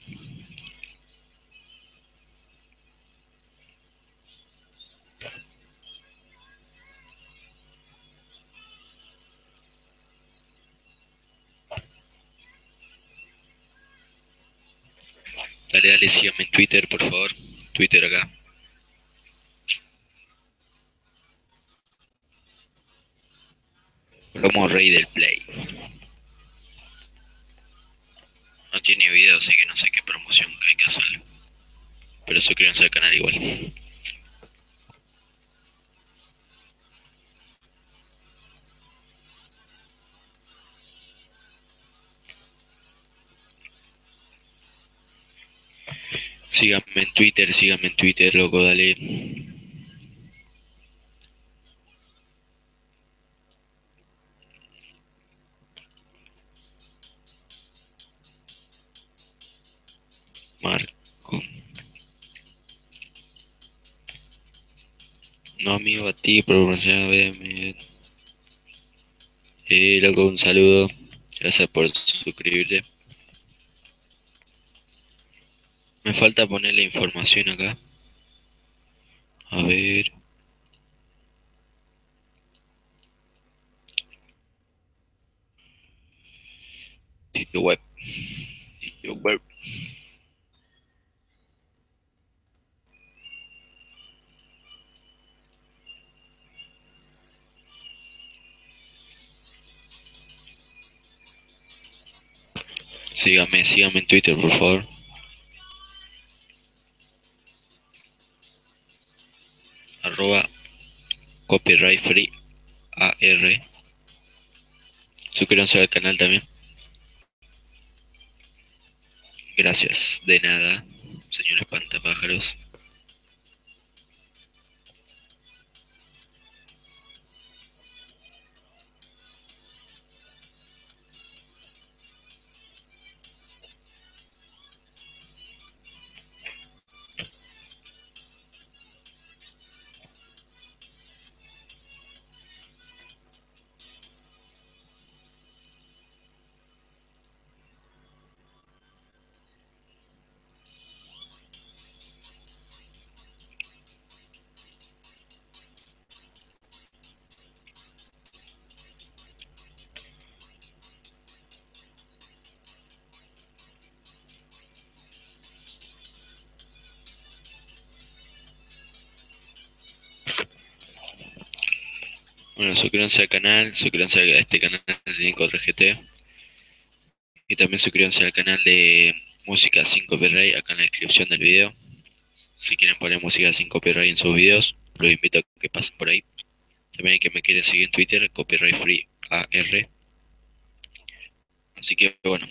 Dale, dale, sígame en Twitter, por favor. Twitter acá. Promo Rey del Play. No tiene video, así que no sé qué promoción hay que hacerle. Pero suscríbanse al canal igual. Síganme en Twitter, loco, dale. Marco. No, amigo, a ti por promocionar, loco, un saludo. Gracias por suscribirte. Me falta poner la información acá. A ver. Sitio web. Sitio web. Síganme en Twitter, por favor. Arroba copyright free AR. Suscríbanse al canal también. Gracias. De nada, señor espantapájaros. Bueno, suscríbanse a este canal de Nico 3GT y también suscríbanse al canal de Música sin Copyright acá en la descripción del video. Si quieren poner música sin copyright en sus videos, los invito a que pasen por ahí. También hay que me quieren seguir en Twitter, Copyright Free AR. Así que bueno,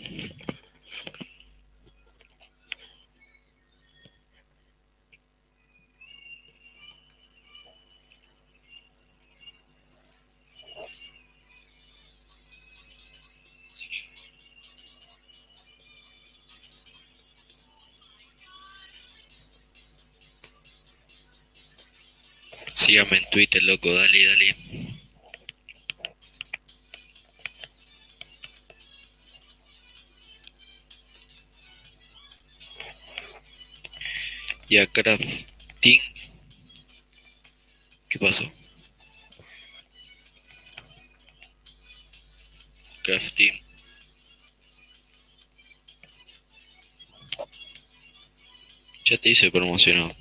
síganme en Twitter, loco, dale, dale. Y a Crafting, ¿qué pasó? Crafting, ya te hice promocionado.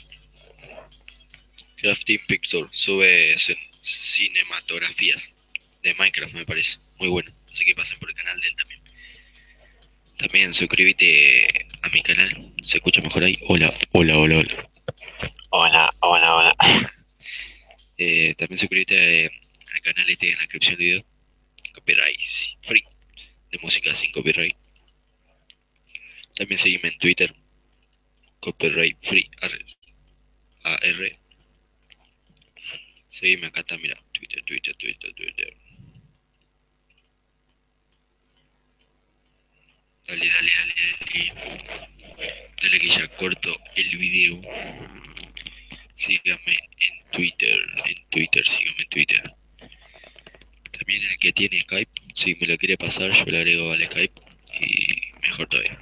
Crafting Picture sube cinematografías de Minecraft, me parece. Muy bueno. Así que pasen por el canal de él también. También suscríbete a mi canal. ¿Se escucha mejor ahí? Hola, hola, hola, hola. Hola, hola, hola. También suscríbete al canal este en la descripción del video. Copyright free. de música sin copyright. También seguime en Twitter, copyright free AR. Seguime acá está, mira, Twitter. Dale. Dale que ya corto el video. Sígame en Twitter, sígame en Twitter. También el que tiene Skype, si me lo quiere pasar, yo le agrego al Skype y mejor todavía.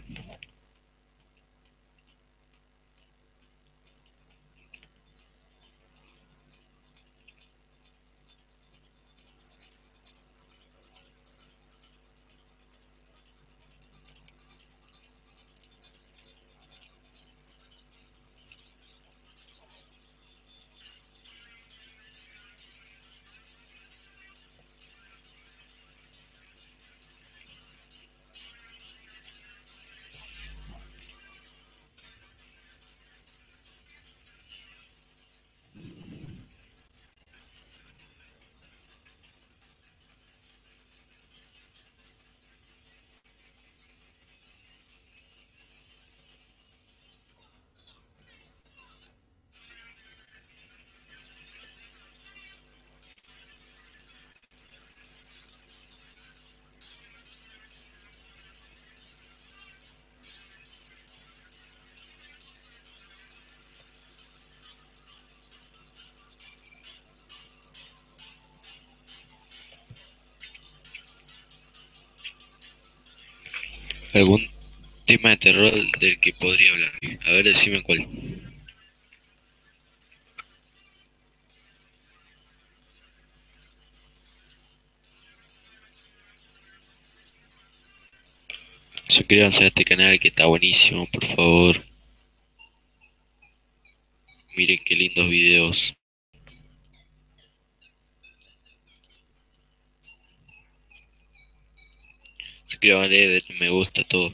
¿Algún tema de terror del que podría hablar? A ver, decime cuál. Suscríbanse a este canal que está buenísimo, por favor. Miren qué lindos videos. Suscríbanse, denle me gusta, todo.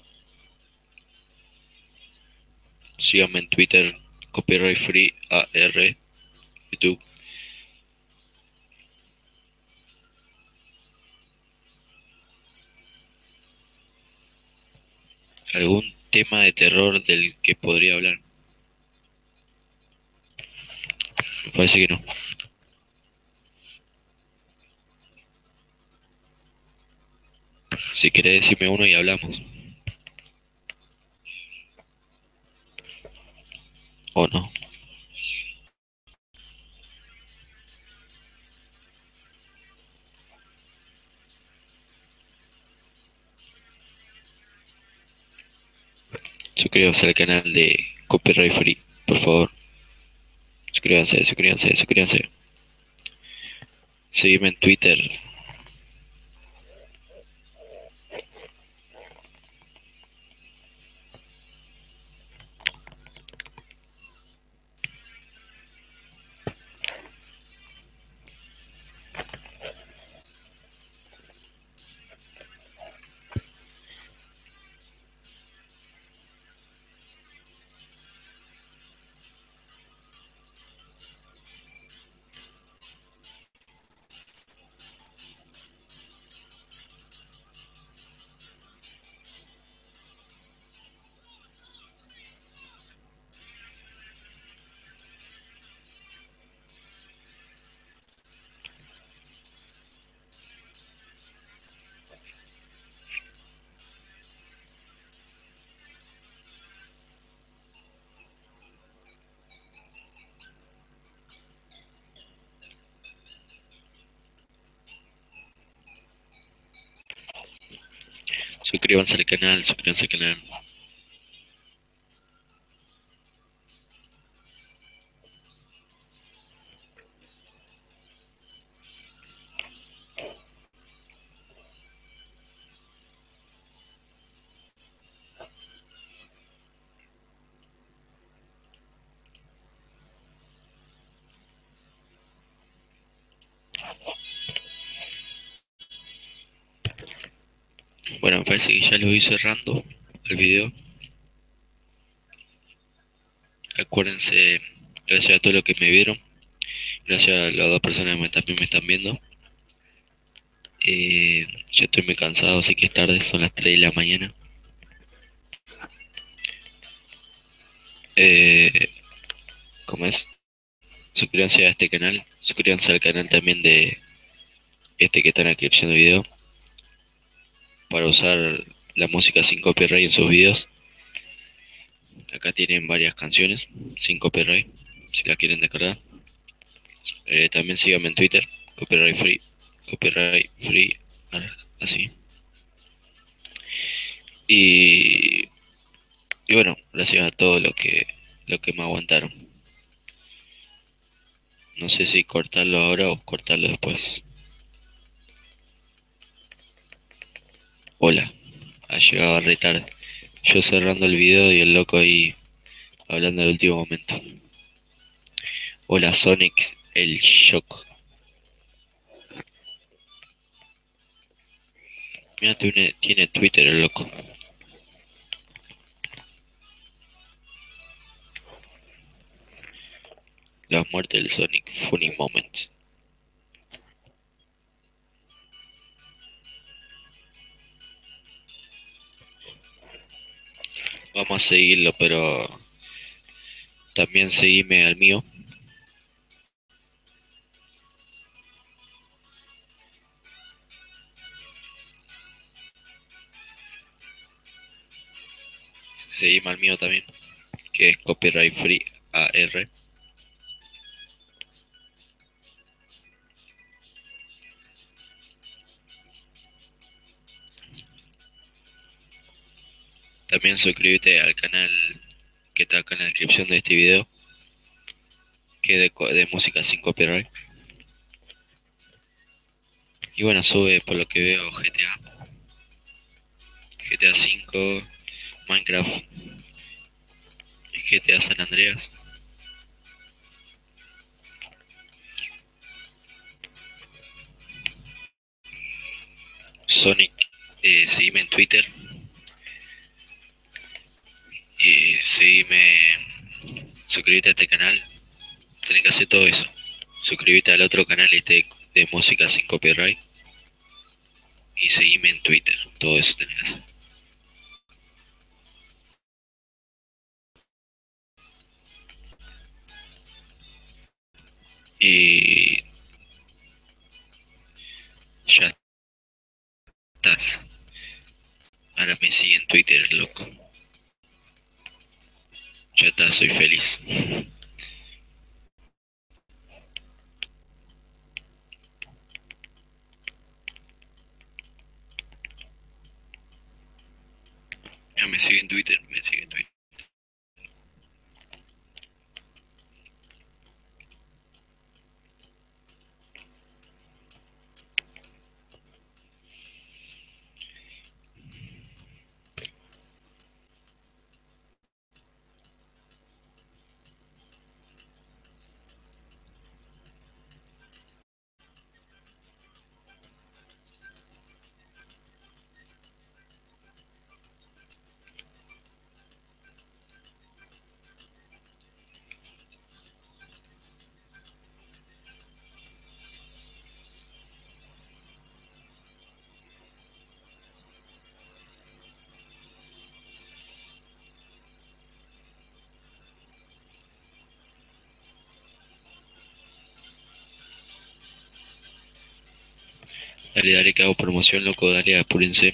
Síganme en Twitter, copyright free AR, YouTube. ¿Algún tema de terror del que podría hablar? Me parece que no. Si querés decirme uno y hablamos. ¿O no? Suscríbanse al canal de Copyright Free, por favor. Suscríbanse. Seguime en Twitter. Suscríbanse al canal. Bueno, me parece que ya lo voy cerrando el video. Acuérdense, gracias a todos los que me vieron. Gracias a las dos personas que también me están viendo. Yo estoy muy cansado, así que es tarde, son las 3 de la mañana. Eh, ¿Cómo es? Suscríbanse a este canal, suscríbanse al canal también de este que está en la descripción del video para usar la música sin copyright en sus videos. Acá tienen varias canciones sin copyright, si la quieren descargar. También síganme en Twitter, copyright free, así. Y, y bueno, gracias a todos los que me aguantaron. No sé si cortarlo ahora o cortarlo después. Hola, ha llegado re tarde. Yo cerrando el video y el loco ahí hablando del último momento. Hola Sonic, el shock. Mira, tiene Twitter el loco. La muerte del Sonic, funny moments. Vamos a seguirlo, pero también seguime al mío. Seguime al mío también, que es copyright free AR. También suscríbete al canal que está acá en la descripción de este video, que es de música sin copyright. Y bueno, sube por lo que veo GTA 5, Minecraft, GTA San Andreas, Sonic. Seguime en Twitter, seguime, suscríbete a este canal. Tenés que hacer todo eso. Suscríbete al otro canal de música sin copyright y seguime en Twitter. Todo eso tenés que hacer. Y ya estás. Ahora me sigue en Twitter, loco. Ya está, soy feliz. Ya me sigue en Twitter, me sigue en Twitter. Dale, dale, que hago promoción, loco, dale, apúrense.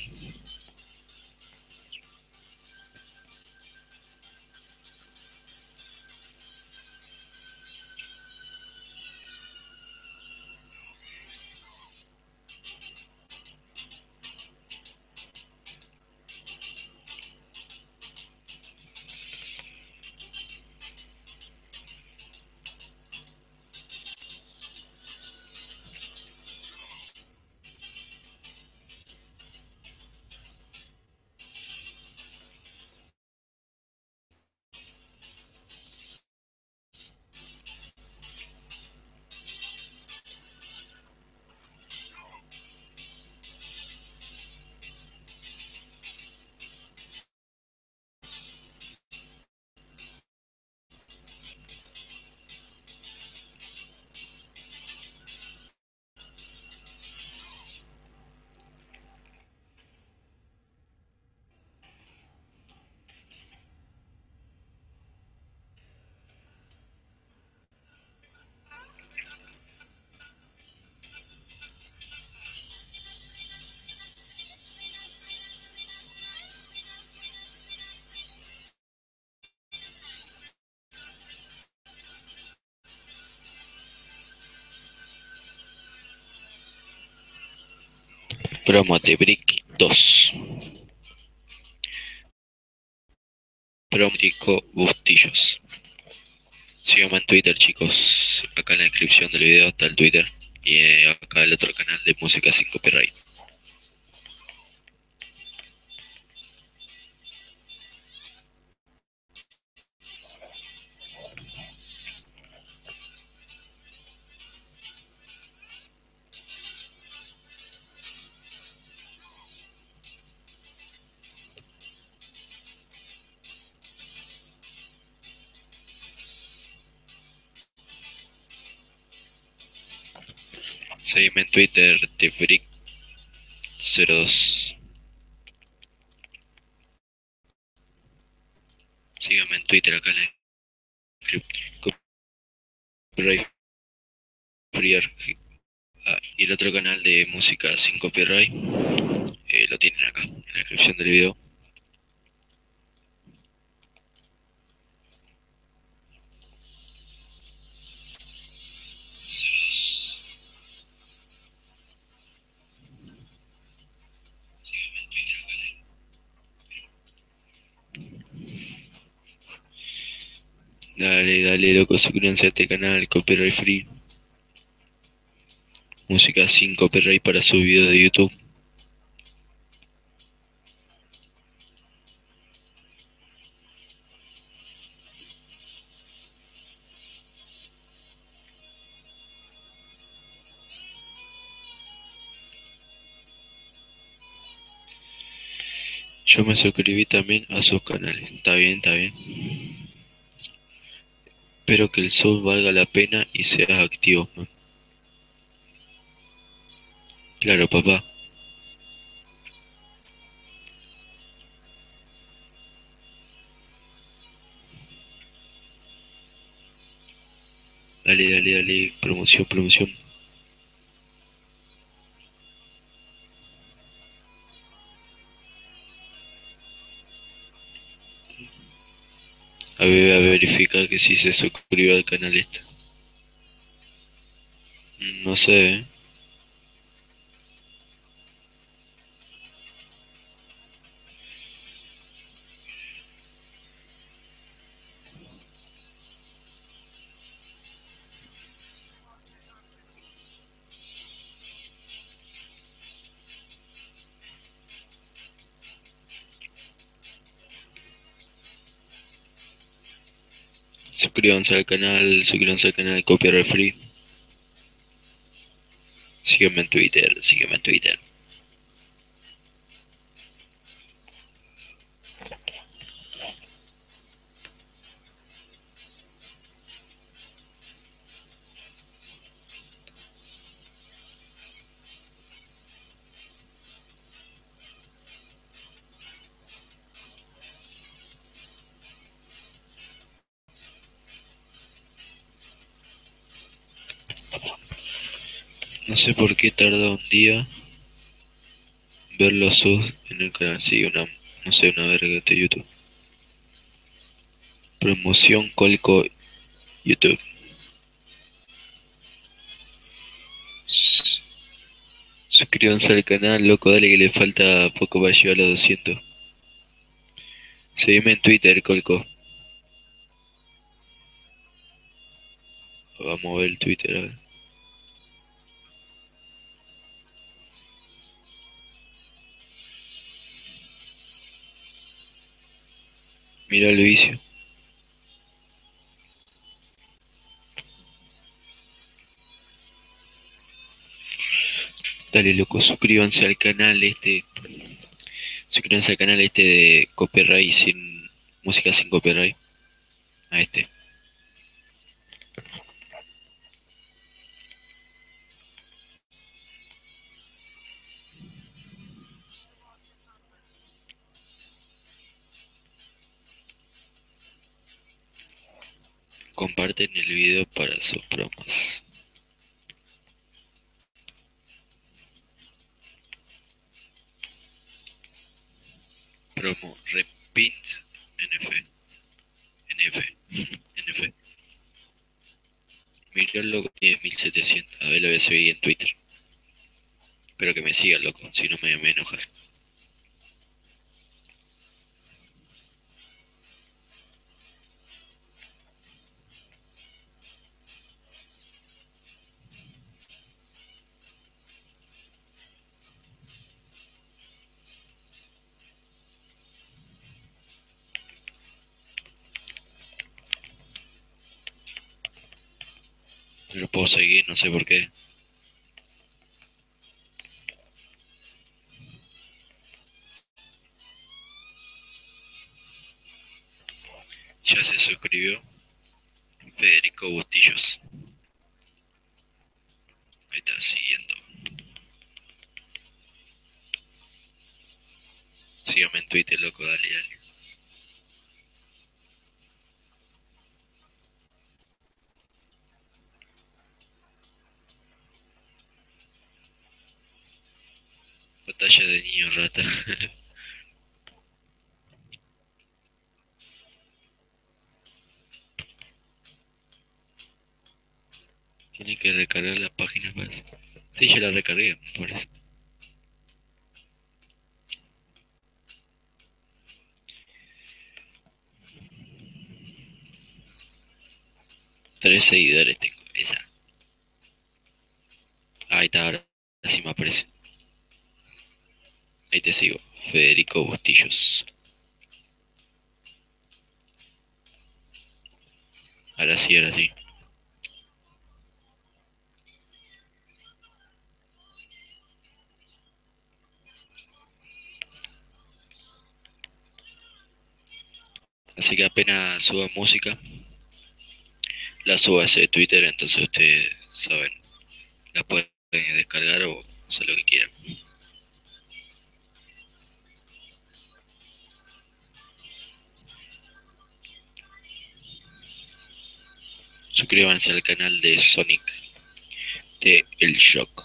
Promo de Brick 2. Promotico Bustillos. Síganme en Twitter, chicos. Acá en la descripción del video está el Twitter. Y acá el otro canal de música sin copyright. Seguime en Twitter, TheBrick02. Síganme en Twitter acá en la descripción. Copyright Free. Y el otro canal de música sin copyright lo tienen acá en la descripción del video. Dale, dale, loco, suscríbanse a este canal, copyright free. Música sin copyright para su video de YouTube. Yo me suscribí también a sus canales. Está bien, está bien. Espero que el sub valga la pena y seas activo, man. Claro, papá. Dale, dale, dale. Promoción, promoción. A verificar que sí se suscribió al canal este. No sé, ¿eh? Suscríbanse al canal de Copyright Free. Sígueme en Twitter, sígueme en Twitter. No sé por qué tarda un día ver los subs en el canal. Sí, no sé, una verga de YouTube. Promoción Colco YouTube. S- Suscríbanse al canal, loco, dale que le falta poco para llegar a los 200. Seguime en Twitter, Colco. Vamos a ver el Twitter, a ver. Mira el vicio. Dale, loco, suscríbanse al canal este. Suscríbanse al canal este de copyright sin música sin copyright. A este. Comparten el video para sus promos. Promo Repint NF. NF. NF. Mirá lo que tiene 1700. A ver, lo voy a seguir en Twitter. Espero que me siga, loco, si no me enoja. No lo puedo seguir, no sé por qué. Ya se suscribió Federico Bustillos. Ahí está, siguiendo. Sígame en Twitter, loco, dale, dale. Batalla de niño rata. Tiene que recargar la página más. Sí, ya la recargué, por eso. 3 seguidores tengo, esa. Ahí está, ahora sí me aparece. Ahí te sigo. Federico Bustillos. Ahora sí, ahora sí. Así que apenas suba música, la subo a ese Twitter, entonces ustedes saben, la pueden descargar o hacer lo que quieran. Suscríbanse al canal de Sonic de El Shock.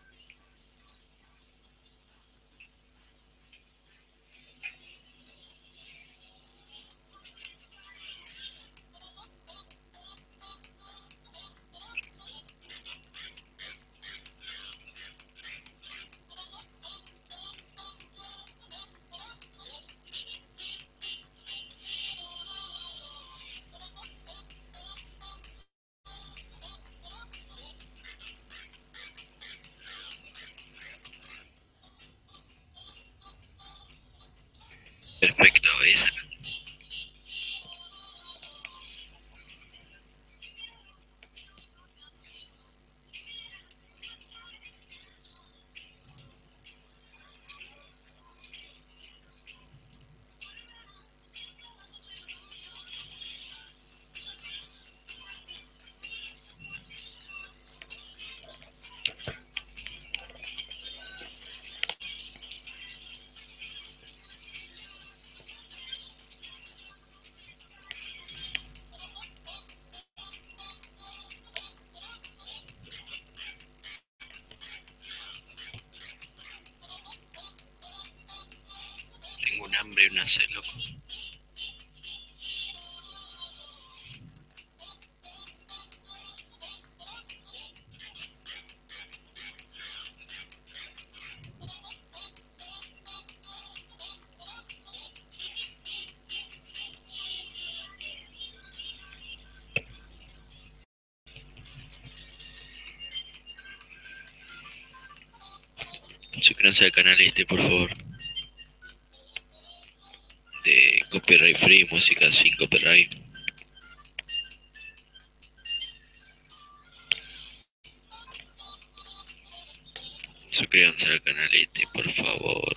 Perfecto, esa. Tengo un hambre y una sed, loco. Suscríbanse al canal este, por favor. De copyright free, música sin copyright. Suscríbanse al canal este, por favor.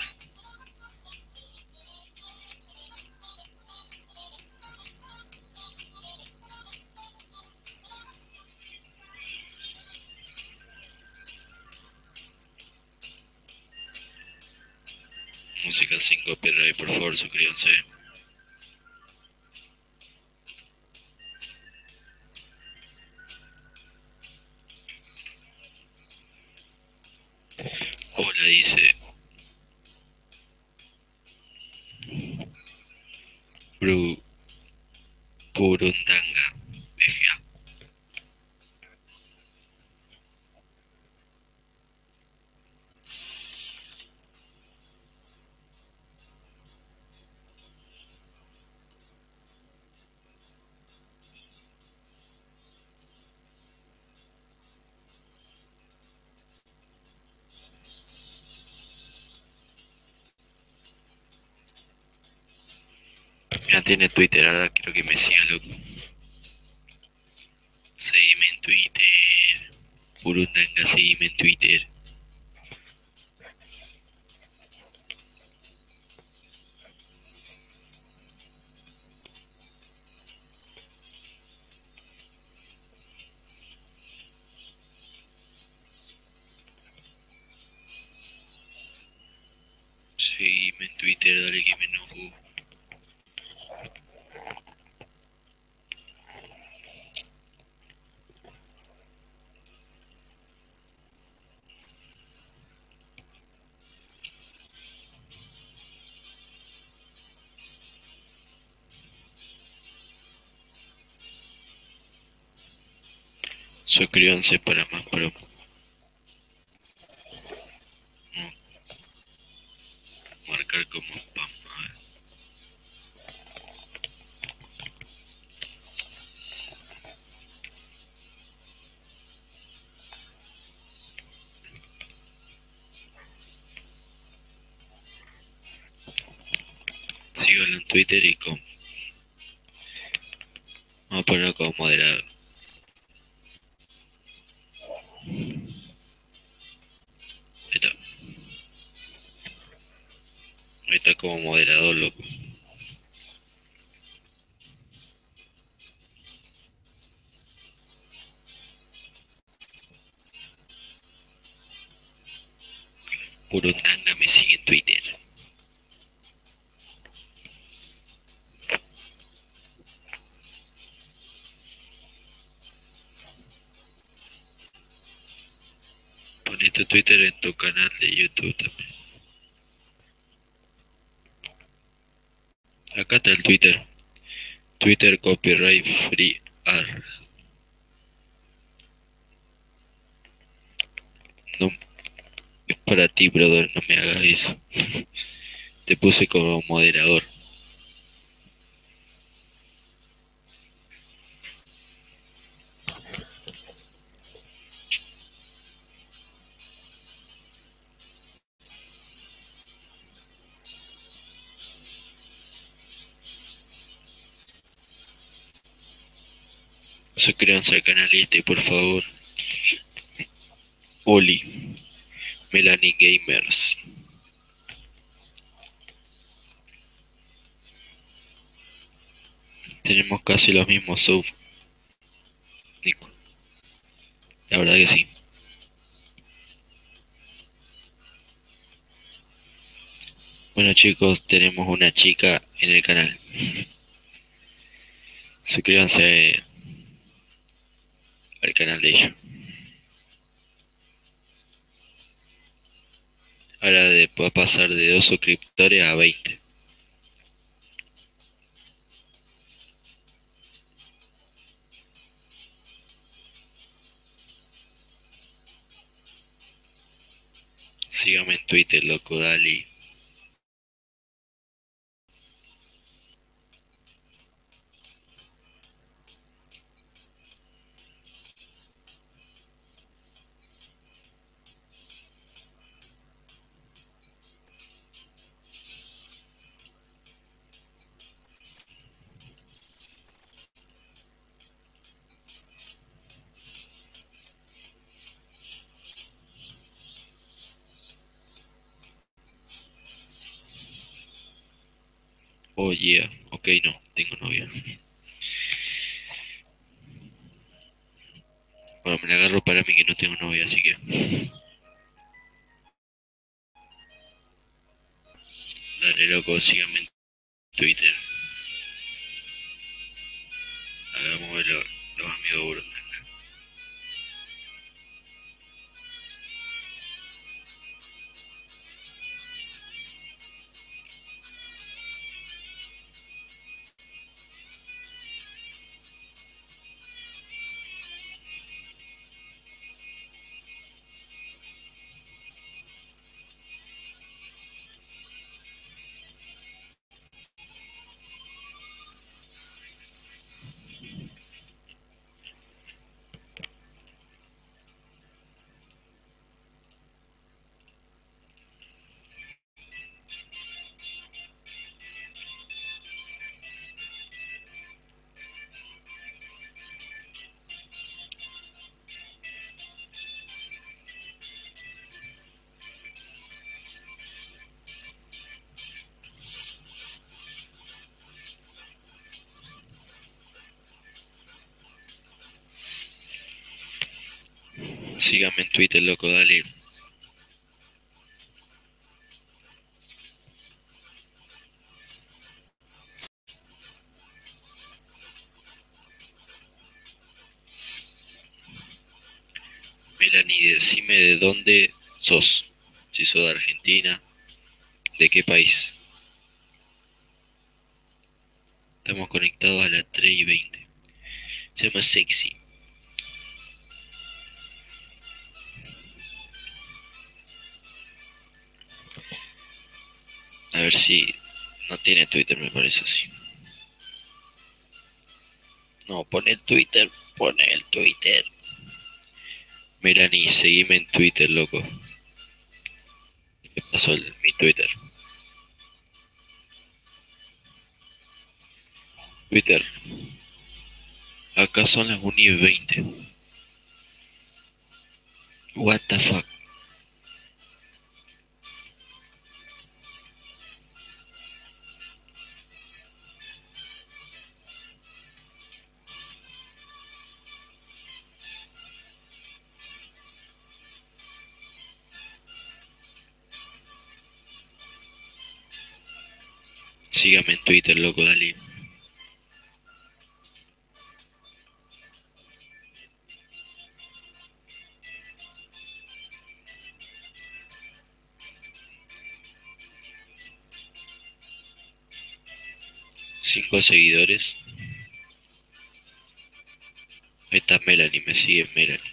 Música sin copyright, por favor, suscríbanse. Hola, dice Bru Burundanga. BGA. Ya tiene Twitter, ahora quiero que me siga, loco. Seguime en Twitter. Burundanga, seguime en Twitter. Seguime en Twitter, dale que me enojo. Suscríbanse para más promo. No, marcar como spam. A ver. Síganlo en Twitter y con. Vamos a ponerlo como moderador. Ahí está. Ahí está como moderador, loco. Burundanga me sigue en Twitter. Poné tu Twitter en tu canal de YouTube también. Acá está el Twitter. Twitter copyright free. No, es para ti, brother, no me hagas eso. Te puse como moderador. Suscríbanse al canal este, por favor. Oli, Melanie Gamers. Tenemos casi los mismos subs, Nico. La verdad que sí. Bueno chicos, tenemos una chica en el canal. Suscríbanse al canal de ella. Ahora puede pasar de 2 suscriptores a 20. Sígame en Twitter, loco, dale. Oh yeah, ok, no, tengo novia. Bueno, me la agarro para mí que no tengo novia, así que dale, loco, síganme en Twitter. Hagamos los amigos burros. Sígame en Twitter, loco, dale. Melanie, decime de dónde sos. Si sos de Argentina, ¿de qué país? Estamos conectados a las 3:20. Se llama Sexy. A ver si no tiene Twitter, me parece así. No, pone el Twitter, pone el Twitter. Melanie, seguime en Twitter, loco. Me pasó mi Twitter. Twitter, acá son las 1:20. What the fuck. Sígame en Twitter, loco, dale. Cinco seguidores. Ahí está Melanie, me sigue Melanie.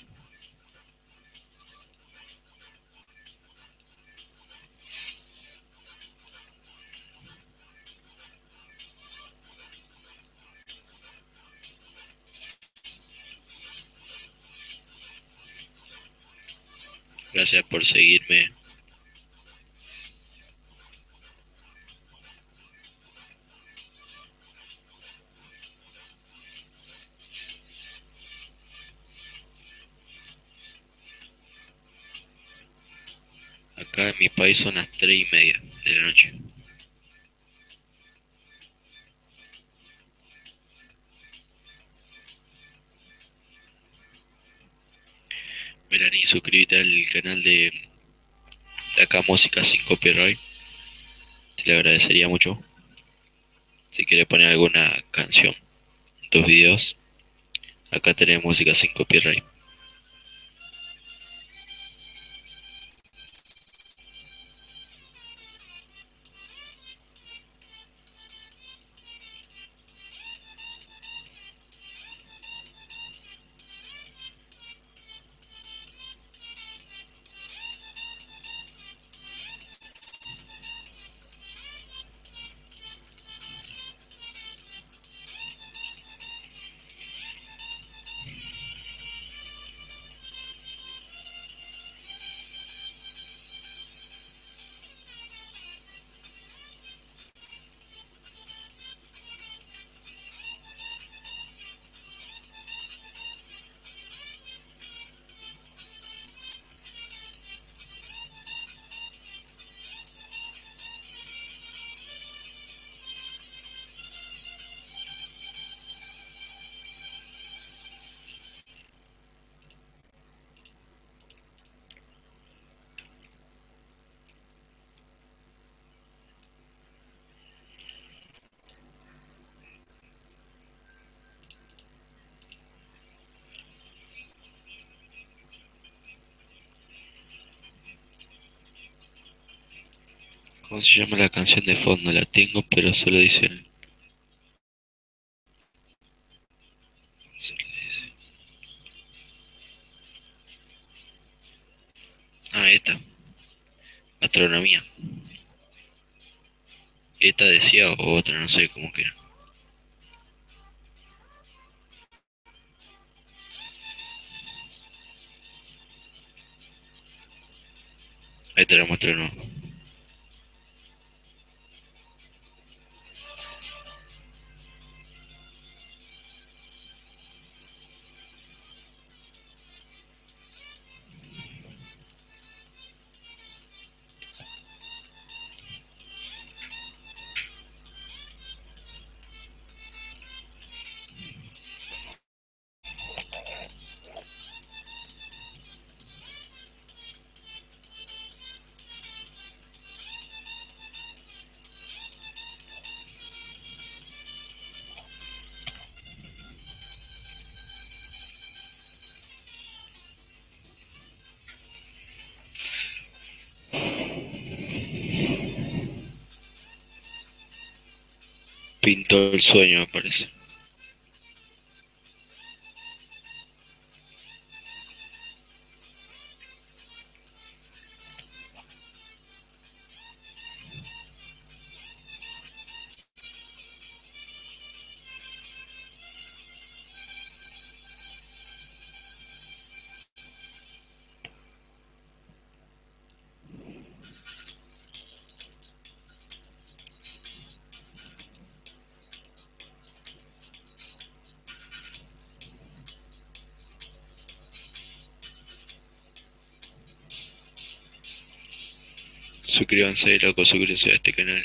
Gracias por seguirme. Acá en mi país son las 3:30 de la noche. Melanie, suscríbete al canal de acá Música sin Copyright. Te lo agradecería mucho. Si quieres poner alguna canción en tus videos, acá tenés Música sin Copyright. ¿Cómo se llama la canción de fondo? La tengo, pero solo dice Ah, esta. Astronomía. Esta decía o otra, no sé cómo que era. Ahí te la muestro, ¿no? pintó el sueño, me parece. Suscríbanse, loco, suscríbanse a este canal.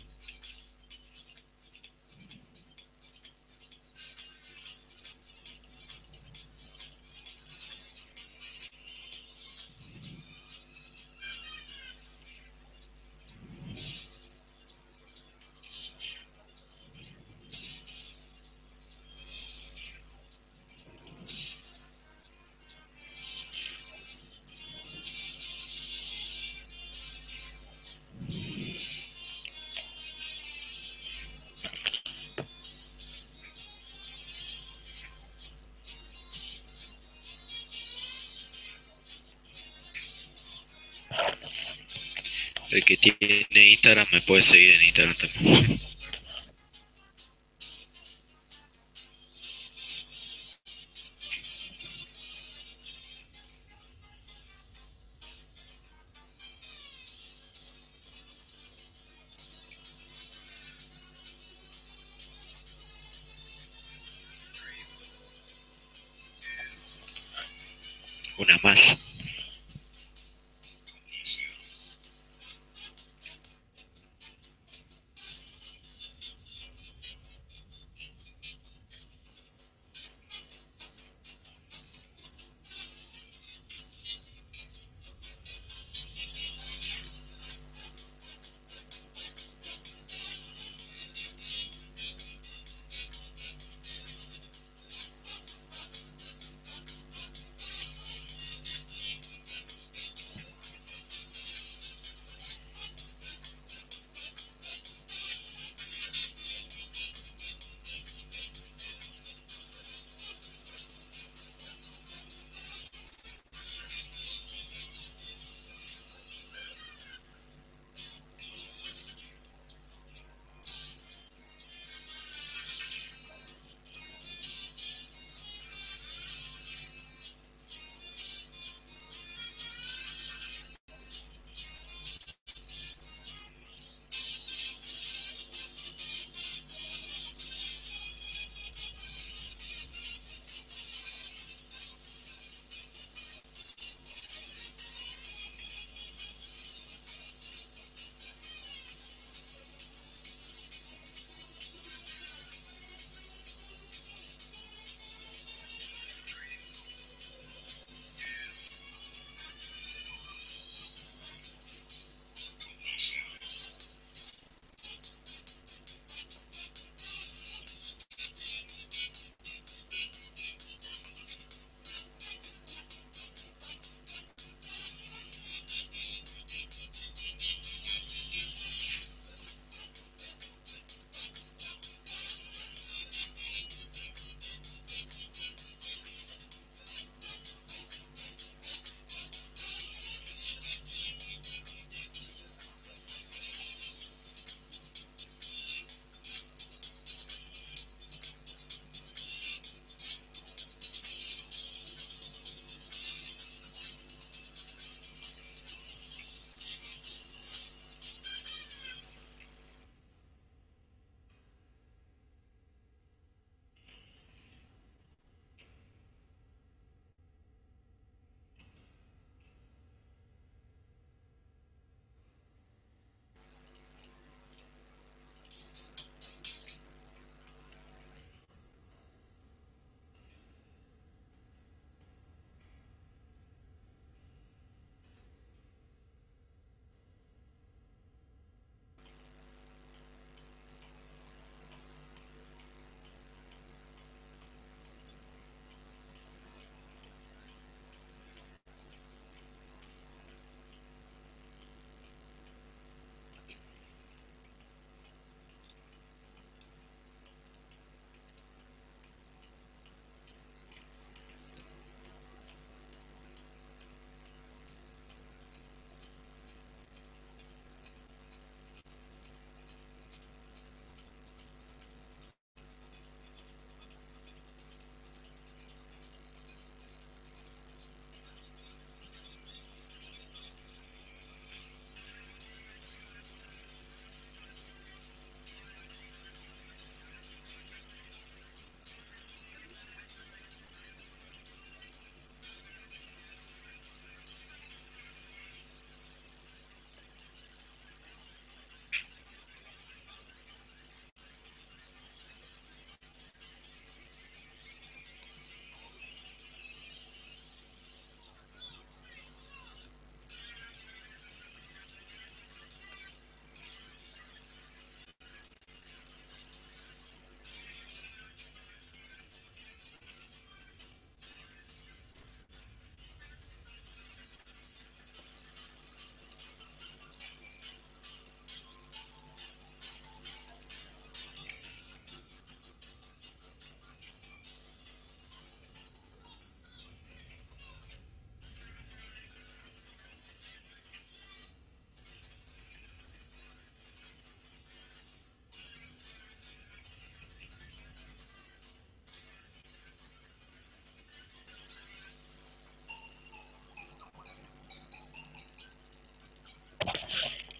El que tiene Instagram me puede seguir en Instagram también. Una más.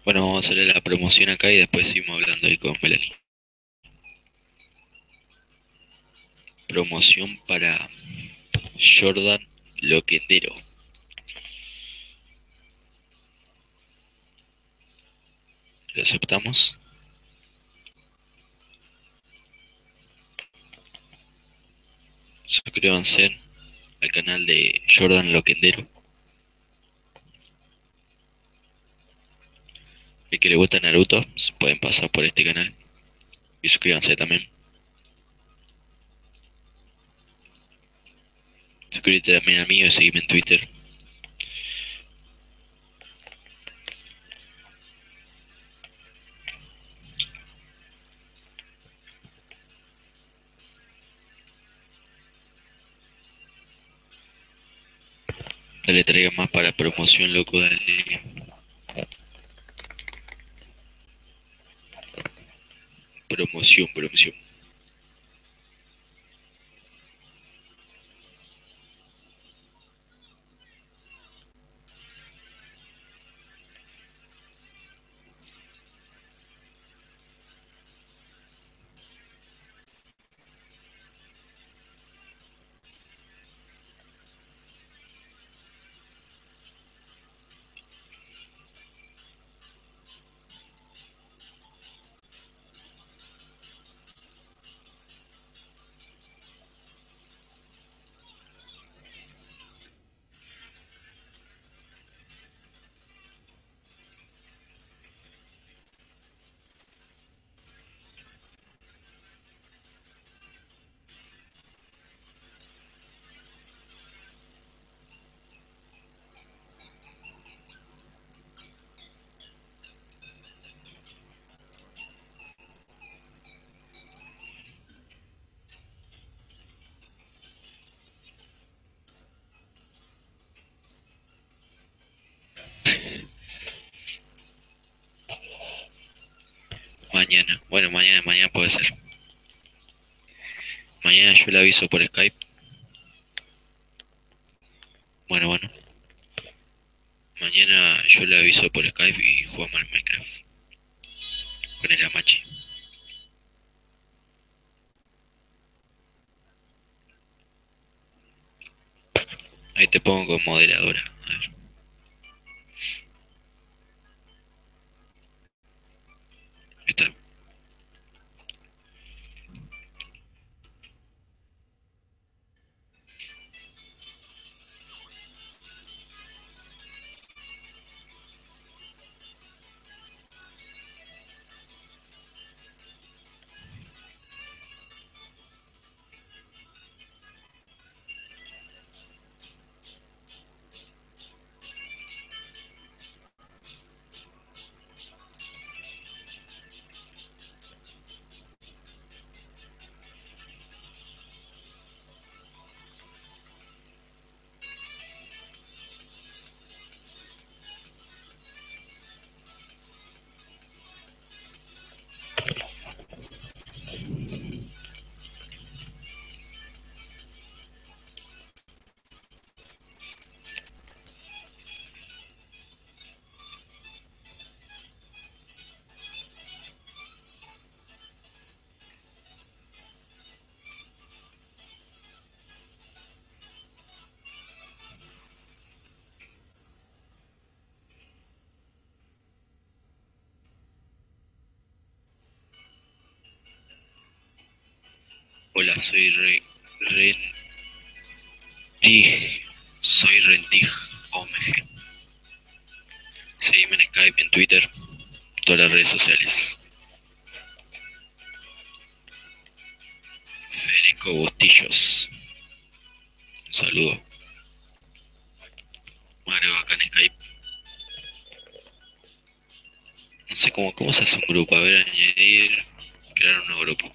Bueno, vamos a hacerle la promoción acá y después seguimos hablando ahí con Melanie. Promoción para Jordan Loquendero. ¿Lo aceptamos? Suscríbanse al canal de Jordan Loquendero. Y que le gusta Naruto, se pueden pasar por este canal. Y suscríbanse también. Suscríbete también al mío y seguime en Twitter. Dale, traiga más para promoción, loco, dale. Promoción, promoción. Mañana. Bueno, mañana puede ser. Mañana yo le aviso por Skype. Bueno. Mañana yo le aviso por Skype y jugamos al Minecraft. Con el Amachi. Ahí te pongo como moderadora. A ver, ahí está. Hola, soy Rentig. Soy Rentig OMG. Seguime en Skype, en Twitter, todas las redes sociales. Federico Bustillos. Un saludo. Mario acá en Skype. No sé cómo se hace un grupo. A ver, añadir. Crear un nuevo grupo.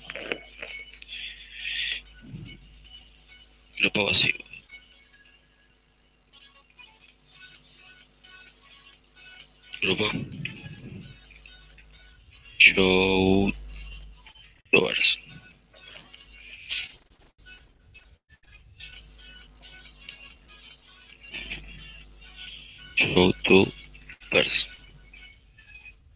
Grupo vacío. Grupo. Youtubers. Youtubers.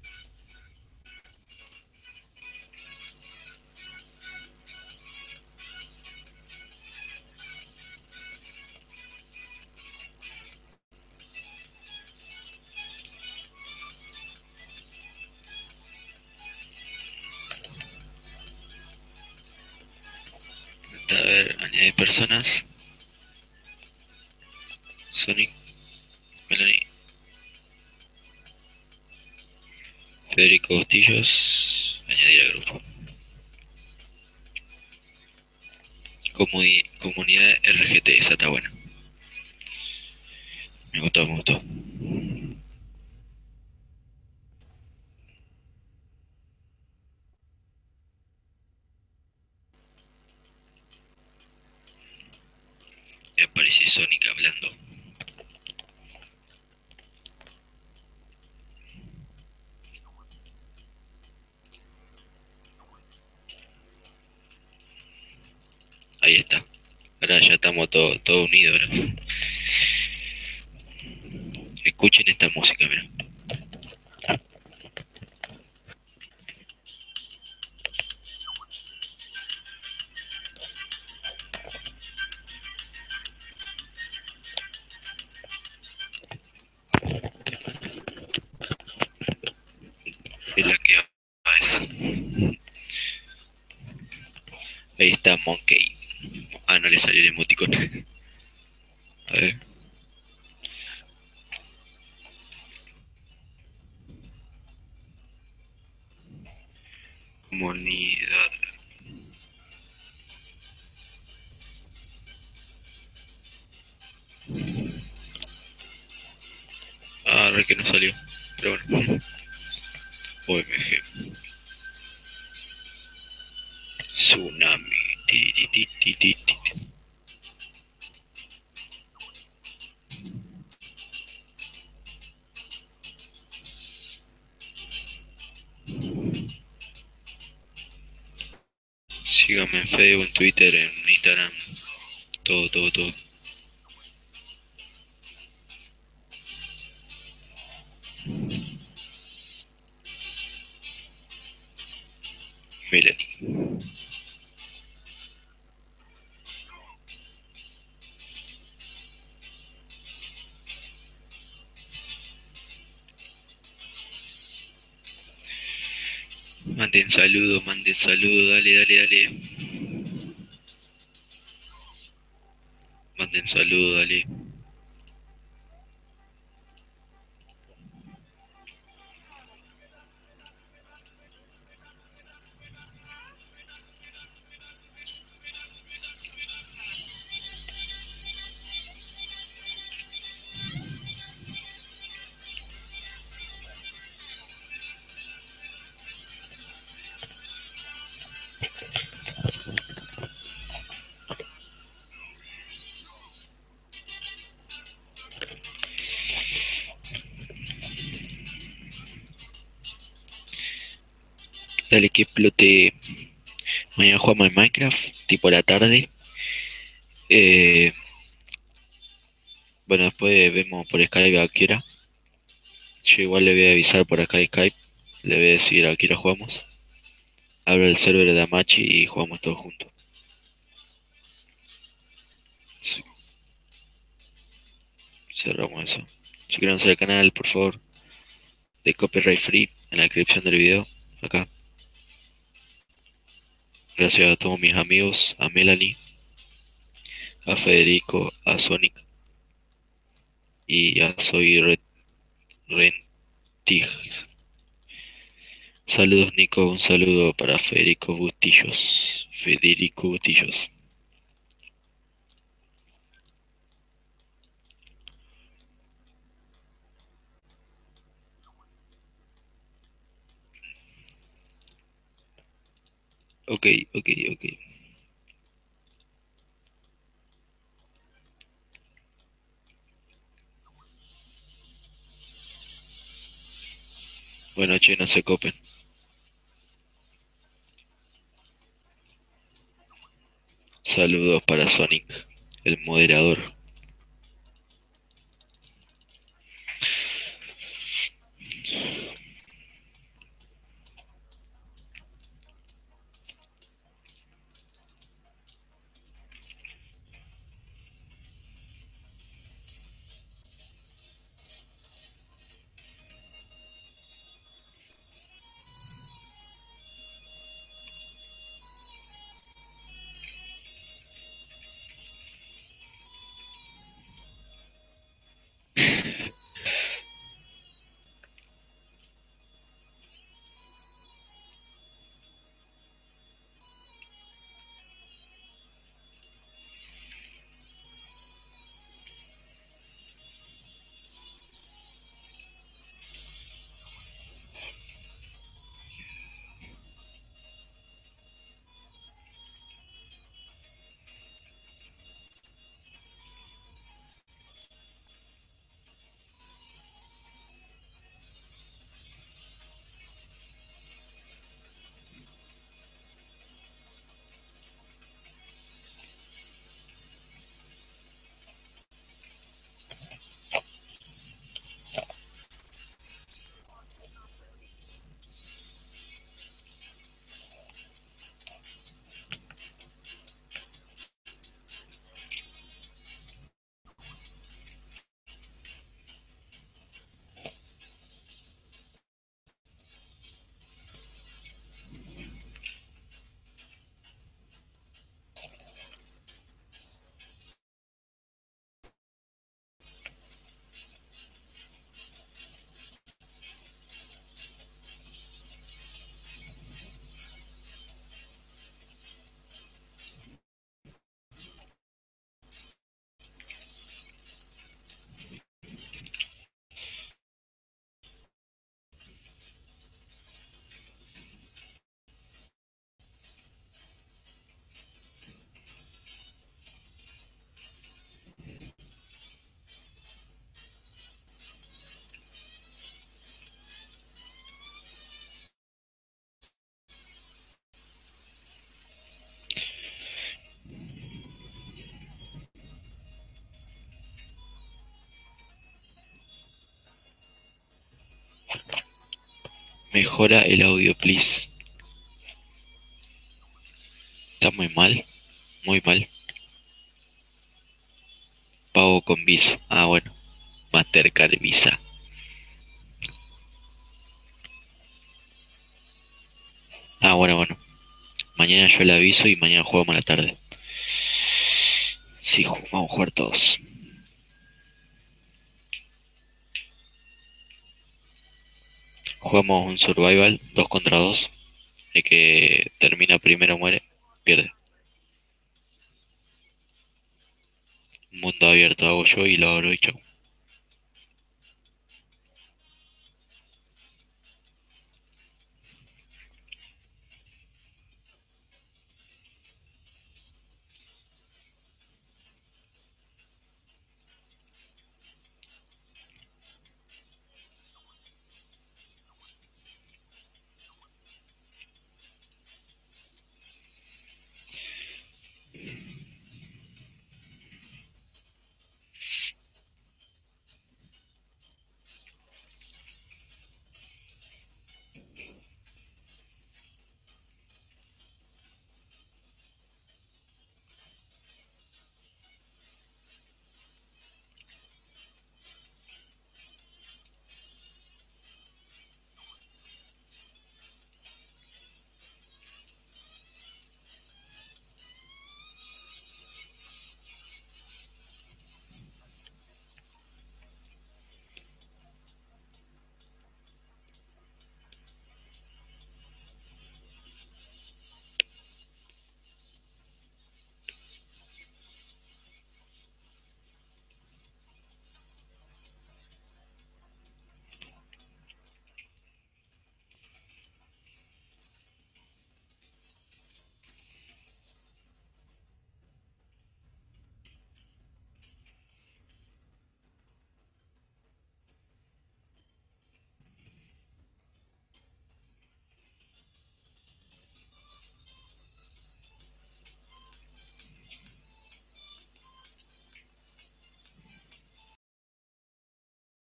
Añade personas. Sonic, Melanie, Federico Bustillos. Añadir al grupo. Comunidad RGT, esa está buena. Me gustó, me gustó. Y aparece Sonic hablando. Ahí está. Ahora ya estamos todo unidos, ¿no? Escuchen esta música, mira. Es la que va esa. Ahí está Monkey. Ah, no le salió el emoticón. A ver. Comunidad. Ah, re que no salió. Pero bueno. OMG. Tsunami. Ti, ti, ti, ti, ti, ti. Síganme en Facebook, en Twitter, en Instagram. Todo. Melanie. Manden saludo, dale. Manden saludo, dale. Dale que explote. Mañana jugamos en Minecraft, tipo a la tarde. Eh, bueno, después vemos por Skype a qué hora. Yo igual le voy a avisar por acá de Skype. Le voy a decir a qué hora jugamos. Abro el server de Amachi y jugamos todos juntos. Sí, cerramos eso. Suscríbanse al canal, por favor. De copyright free en la descripción del video. Acá. Gracias a todos mis amigos, a Melanie, a Federico, a Sonic y a Soy Rentig. Saludos Nico, un saludo para Federico Bustillos. Federico Bustillos. Ok. Buenas noches, no se copen. Saludos para Sonic, el moderador. Mejora el audio, please. Está muy mal, muy mal. Pago con Visa. Ah, bueno. Mastercard Visa. Ah, bueno, bueno. Mañana yo le aviso y mañana jugamos a la tarde. Sí, vamos a jugar todos. Jugamos un survival 2 contra 2. El que termina primero muere, pierde. Mundo abierto hago yo y lo abro y chau.